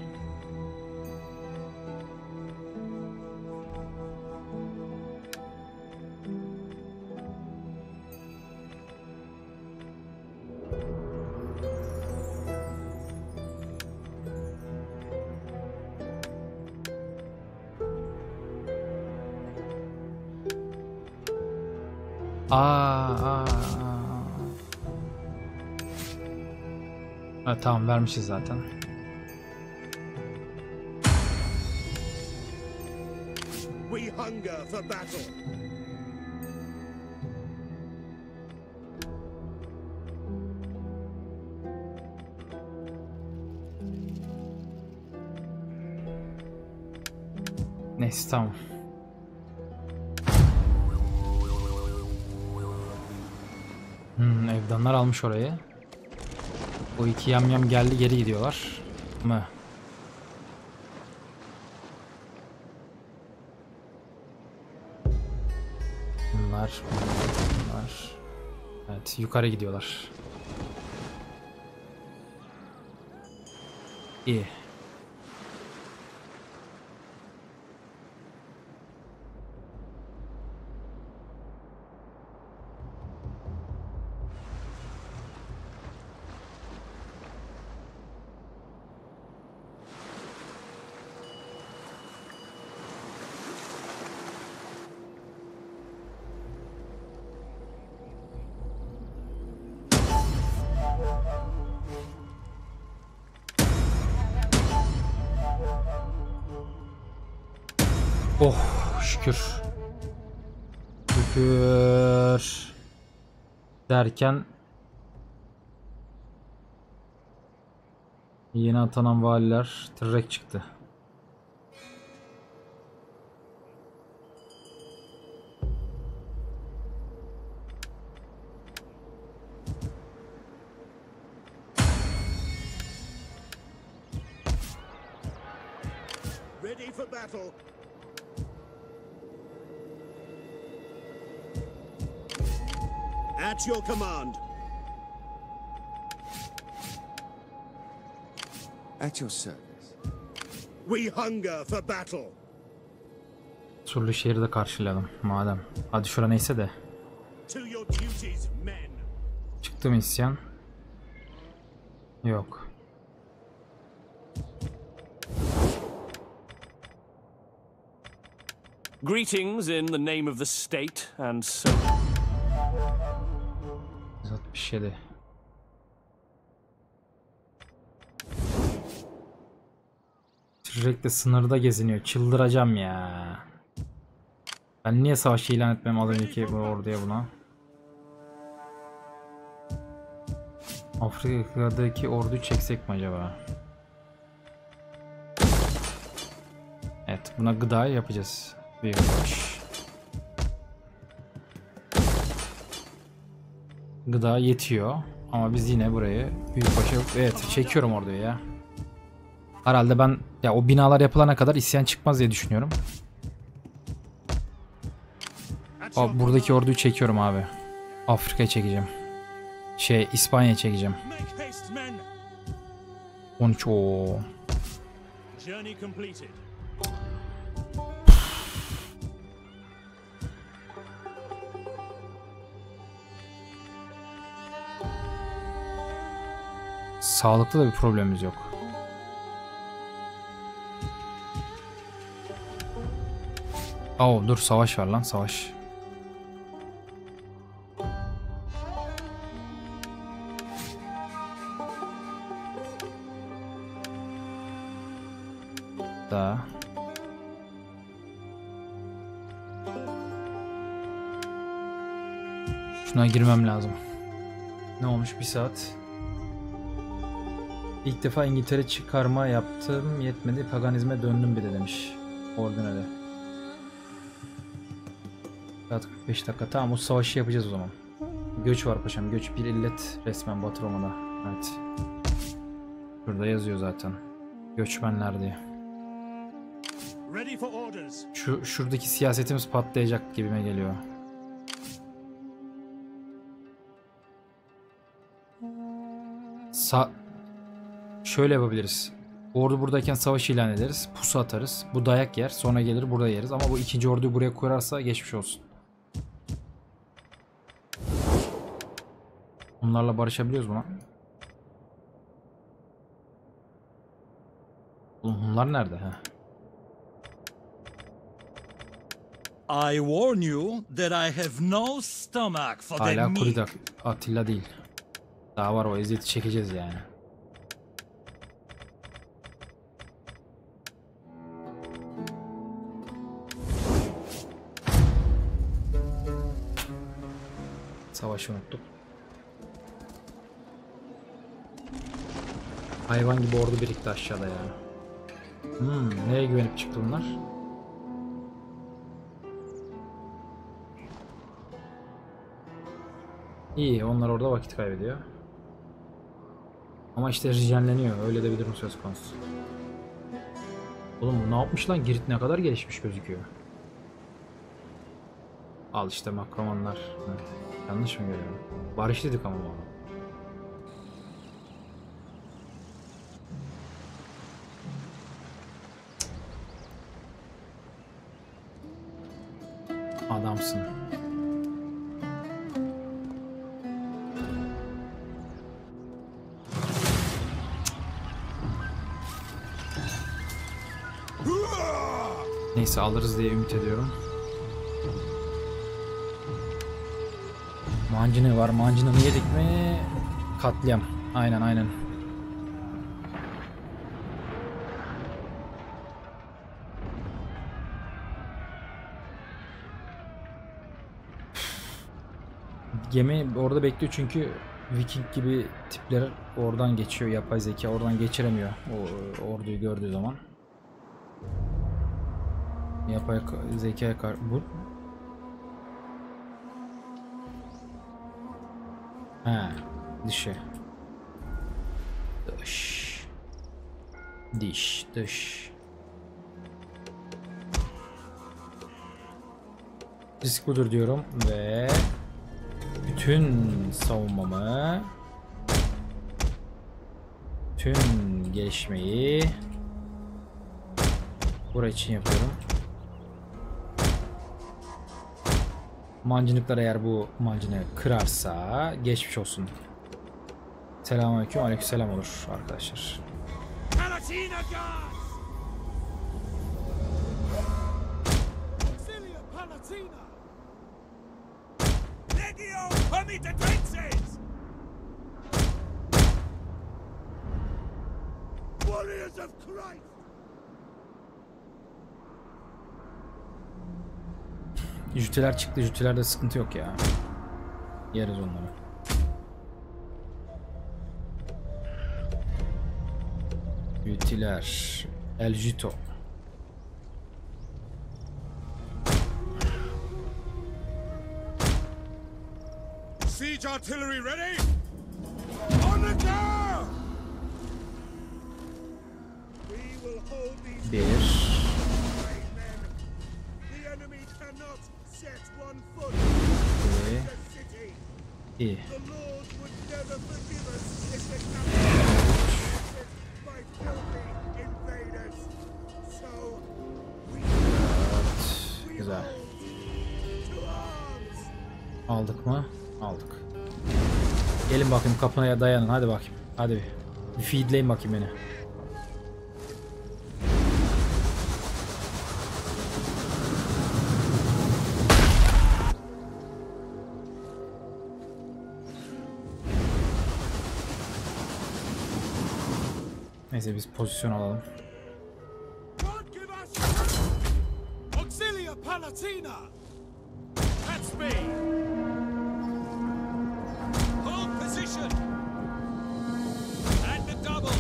Ha, tamam vermişiz zaten. We hunger for battle. Neyse tamam. Evdanlar almış orayı. O iki yamyam geldi, geri gidiyorlar mı? Bunlar. Evet, yukarı gidiyorlar. İyi. Oh şükür. Şükür. Derken yeni atanan valiler tırrek çıktı. Ready for battle. At your command. At your service. We hunger for battle. Surlu şehri de karşılayalım madem. Hadi şura neyse de. To your duties, men. Çıktı mı isyan? Yok. Greetings in the name of the state and so. 167. Sürekli sınırda geziniyor. Çıldıracağım ya. Ben niye savaş ilan etmem az önceki bu orduya buna? Afrika'daki orduyu çeksek mi acaba? Evet, buna gıda yapacağız. Bir baş. Gıda yetiyor ama biz yine burayı büyükbaşa, evet, çekiyorum orduyu ya. Herhalde ben ya o binalar yapılana kadar isyan çıkmaz diye düşünüyorum. Buradaki orduyu çekiyorum abi. Afrika'ya çekeceğim. İspanya'ya çekeceğim. 13 o. Journey completed. Sağlıkta da bir problemimiz yok. Oo, dur, savaş var lan, savaş. Daha. Şuna girmem lazım. Ne olmuş, bir saat. İlk defa İngiltere çıkarma yaptım, yetmedi, paganizme döndüm bir de demiş. Ordinale. Saat 45 dakika. Tamam, o savaşı yapacağız o zaman. Göç var paşam, göç bir illet resmen Batı Roma'da. Evet. Şurada yazıyor zaten. Göçmenler diye. Şuradaki siyasetimiz patlayacak gibime geliyor. Şöyle yapabiliriz. Ordu buradayken savaş ilan ederiz. Pusu atarız. Bu dayak yer. Sonra gelir burada yeriz. Ama bu ikinci orduyu buraya kurarsa geçmiş olsun. Bunlarla barışabiliyoruz mu lan? Oğlum bunlar nerede? Heh. I warn you that I have no stomach for that Hala meat. Kuridak Atilla değil. Daha var, o eziyeti çekeceğiz yani. Savaşı unuttuk. Hayvan gibi ordu birikti aşağıda ya. Neye güvenip çıktı bunlar? İyi, onlar orada vakit kaybediyor. Ama işte rijenleniyor. Öyle de bir durum söz konusu. Oğlum bu ne yapmış lan? Girit ne kadar gelişmiş gözüküyor. Al işte Makromanlar. Yanlış mı görüyorum? Barış dedik ama bu. Adamsın. Neyse, alırız diye ümit ediyorum. Mancını var. Mancını yedik mi? Katliam. Aynen. Gemi orada bekliyor çünkü Viking gibi tipler oradan geçiyor. Yapay zeka oradan geçiremiyor o orduyu gördüğü zaman. Yapay zeka bu. Ha, dişi. Dış. Diş, dış. Risk budur diyorum ve bütün savunmamı, tüm gelişmeyi buraya için yapıyorum. Mancınıklar eğer bu mancını kırarsa geçmiş olsun. Selamünaleyküm, aleykümselam olur arkadaşlar. Palatina guards! Auxilia Palatina! Legio Comitatenses! Warriors of Christ! Jüteler çıktı. Jütelerde sıkıntı yok ya. Yeriz onları. Jüteler. El Jito. Siege artillery ready! On the go! We will hold these Bir. brave men. The enemy cannot set one foot in the city. İyi. The Lord would never forgive us if the capital by filthy invaders. So we Güzel. hold to arms. Aldık mı? Aldık. Gelin bakayım kapıya dayanın. Hadi bakayım. Hadi bir feedleyin bakayım beni. Neyse biz pozisyon alalım. God give us Auxilia Palatina! That's me. Hold position. And the double.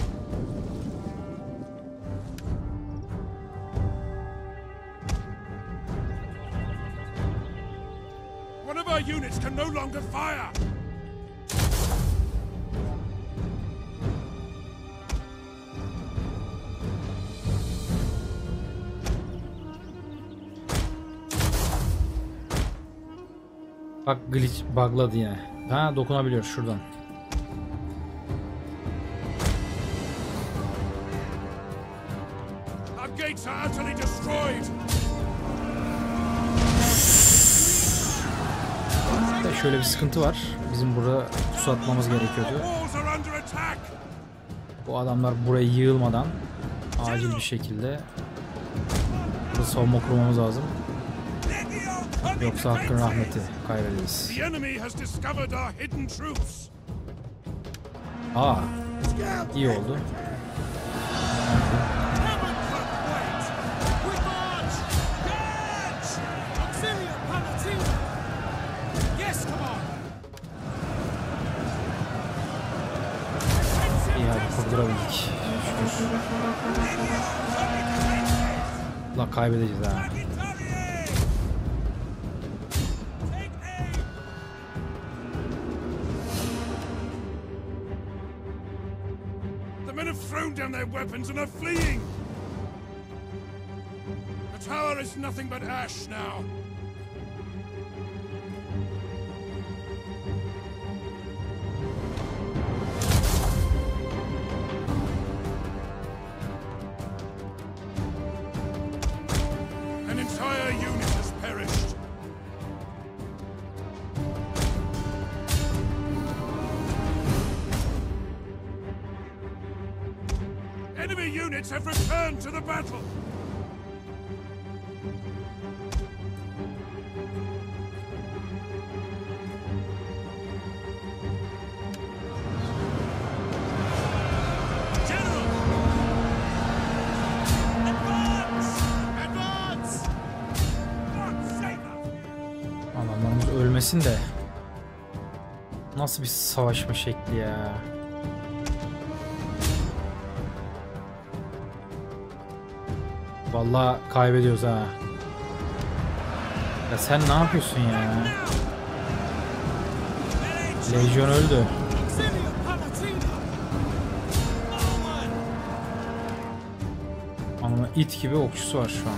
One of our units can no longer fire! Bak glitch bugladı yine. Ha dokunabiliyor şuradan. Our gates are utterly destroyed! Da şöyle bir sıkıntı var. Bizim burada pusu atmamız gerekiyordu. Walls are under attack! Bu adamlar buraya yığılmadan acil bir şekilde burada savunma kurmamız lazım. Yoksa hakkın rahmeti kaybederiz. The enemy has discovered our hidden troops! Aa, iyi oldu. Auxilia Palatina! Yes, come on! İyi hadi kurdurabildik. Şükür. La kaybedeceğiz ha. The men have thrown down their weapons and are fleeing! The tower is nothing but ash now. An entire unit has perished. Enemy units have returned to the battle! General! Advance! Advance! God save us! Adamlarımız ölmesin de nasıl bir savaşma şekli ya? Vallahi kaybediyoruz ha. Ya sen ne yapıyorsun ya? Lejyon öldü. Ama it gibi okçusu var şu an.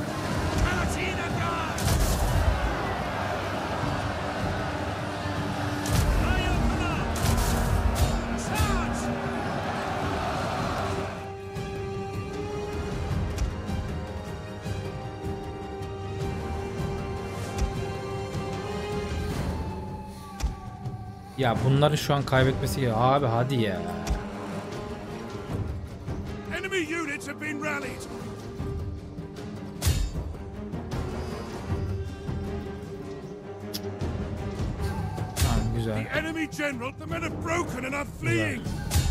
Ya bunların şu an kaybetmesi gerekiyor. Abi hadi ya. Enemy units have been rallied. Tamam güzel. The enemy general, the men have broken and are fleeing.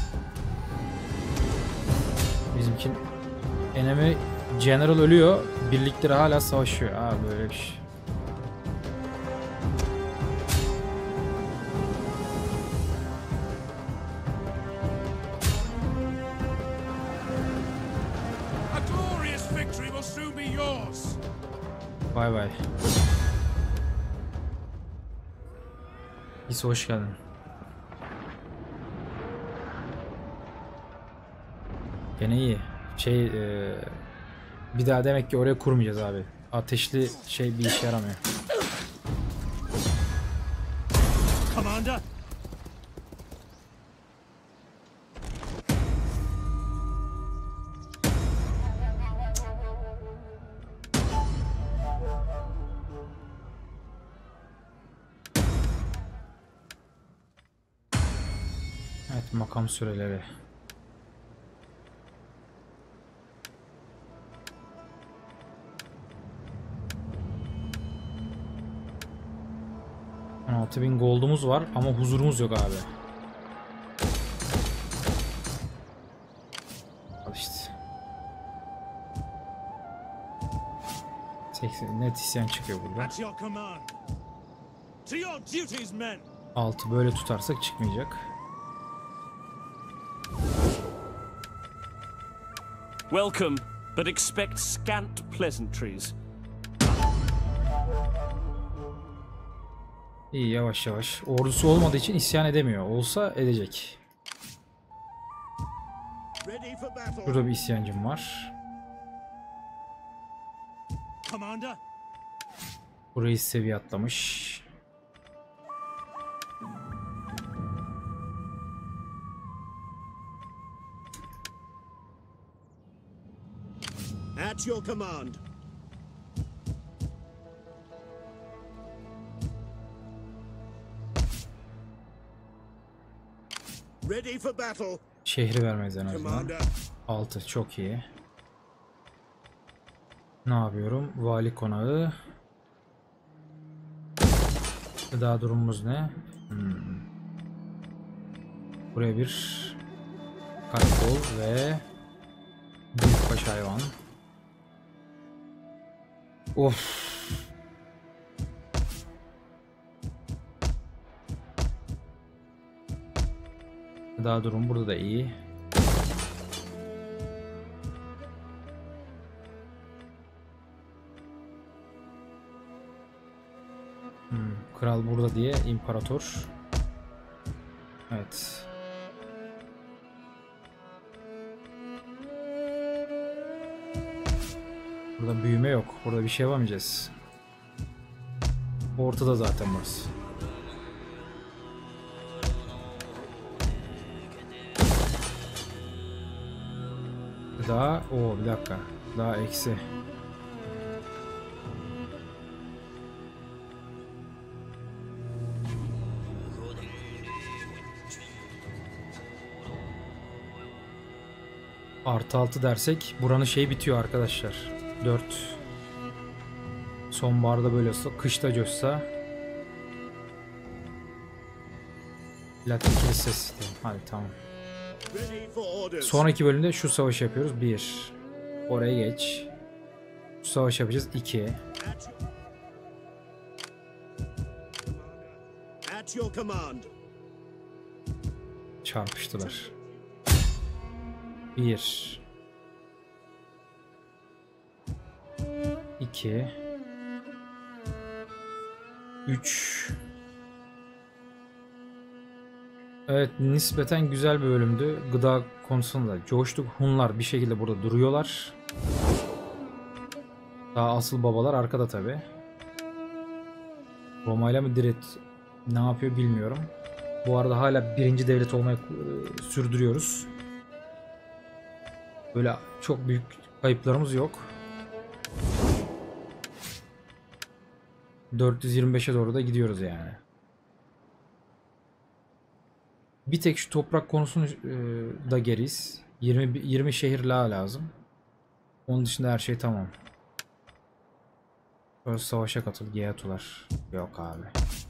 Bizimkin enemy general ölüyor. Birlikleri hala savaşıyor. Abi böyle bir şey. Bay bay. İso hoş geldin. Gene iyi. Bir daha demek ki oraya kurmayacağız abi. Ateşli şey bir işe yaramıyor. Commander. Evet, makam süreleri. $16.000 gold'umuz var ama huzurumuz yok abi. Al işte. 80 net isyan çıkıyor burada. 6 böyle tutarsak çıkmayacak. Welcome, but expect scant pleasantries. İyi, yavaş yavaş. Ordusu olmadığı için isyan edemiyor. Olsa edecek. Burada bir isyancım var. Burayı seviye atlamış. At your command. Ready for battle. Şehri vermez en azından. 6 çok iyi. Ne yapıyorum? Vali konağı. Gıda durumumuz ne? Buraya bir karakol ve büyükbaş hayvan. Of. Gıda durum burada da iyi. Kral burada diye imparator. Evet. Burada büyüme yok. Burada bir şey yapamayacağız. Ortada zaten burası. Daha bir dakika. Daha eksi. Artı 6 dersek buranın şeyi bitiyor arkadaşlar. 4. Sonbaharda böyle olsa, kışta coşsa. Latin kilisesi. Hadi tamam. Sonraki bölümde şu savaşı yapıyoruz. 1. Oraya geç. Şu savaş yapacağız. 2. At your command. çarpıştılar. 1 2 3. Evet, nispeten güzel bir bölümdü. Gıda konusunda coştuk. Hunlar bir şekilde burada duruyorlar. Daha asıl babalar arkada tabi. Roma ile mi direkt ne yapıyor bilmiyorum. Bu arada hala birinci devlet olmayı sürdürüyoruz. Böyle çok büyük kayıplarımız yok. 425'e doğru da gidiyoruz yani. Bir tek şu toprak konusunu da geriyiz. 20 şehir lazım. Onun dışında her şey tamam. Böyle savaşa katıl, Geyatular. Yok abi.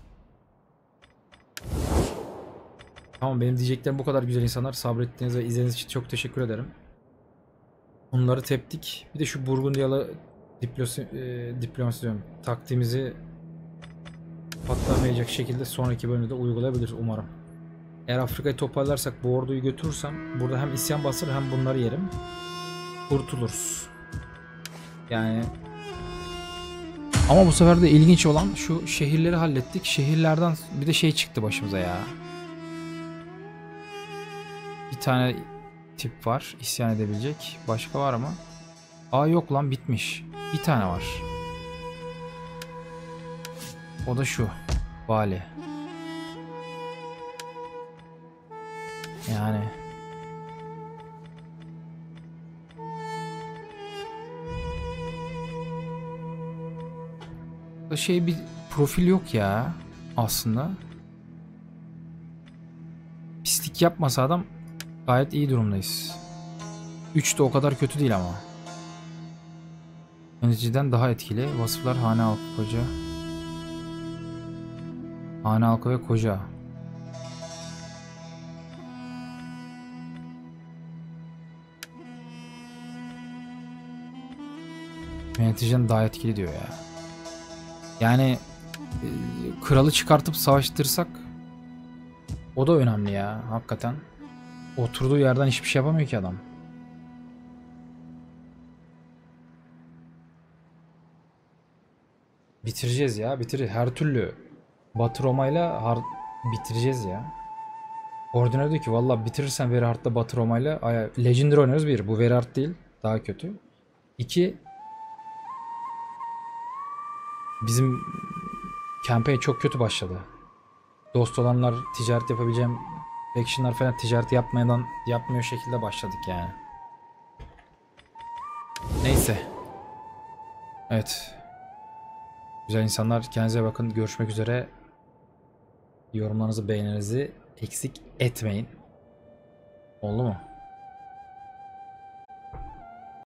Tamam, benim diyeceklerim bu kadar güzel insanlar. Sabrettiğiniz ve izlediğiniz için çok teşekkür ederim. Bunları teptik. Bir de şu Burgundiyalı diplomasi diyorum. Taktiğimizi patlamayacak şekilde sonraki bölümde uygulayabiliriz umarım. Eğer Afrika'yı toparlarsak, bu orduyu götürürsem burada hem isyan basır hem bunları yerim. Kurtuluruz. Yani ama bu sefer de ilginç olan şu şehirleri hallettik. Şehirlerden bir de şey çıktı başımıza ya. Bir tane tip var isyan edebilecek. Başka var mı? Aa yok lan, bitmiş. Bir tane var. O da şu. Vali. Yani şey, bir profil yok ya aslında. Pislik yapmasa adam gayet iyi durumdayız. 3 de o kadar kötü değil ama. Yöneticiden daha etkili vasıflar: hane halkı, koca. Hane halkı ve koca. Yöneticiden daha etkili diyor ya. Yani kralı çıkartıp savaştırsak o da önemli ya hakikaten. Oturduğu yerden hiçbir şey yapamıyor ki adam. Bitireceğiz ya, her türlü Batı Roma'yla bitireceğiz ya. Ordinary diyor ki valla bitirirsen Verhardt'la Batı Roma'yla Legendary oynuyoruz. Bir, bu Verhard değil, daha kötü. 2, bizim campaign çok kötü başladı. Dost olanlar ticaret yapabileceğim faction'lar falan ticaret yapmıyor şekilde başladık yani. Neyse. Evet. Güzel insanlar, kendinize bakın. Görüşmek üzere. Yorumlarınızı, beğeninizi eksik etmeyin. Oldu mu?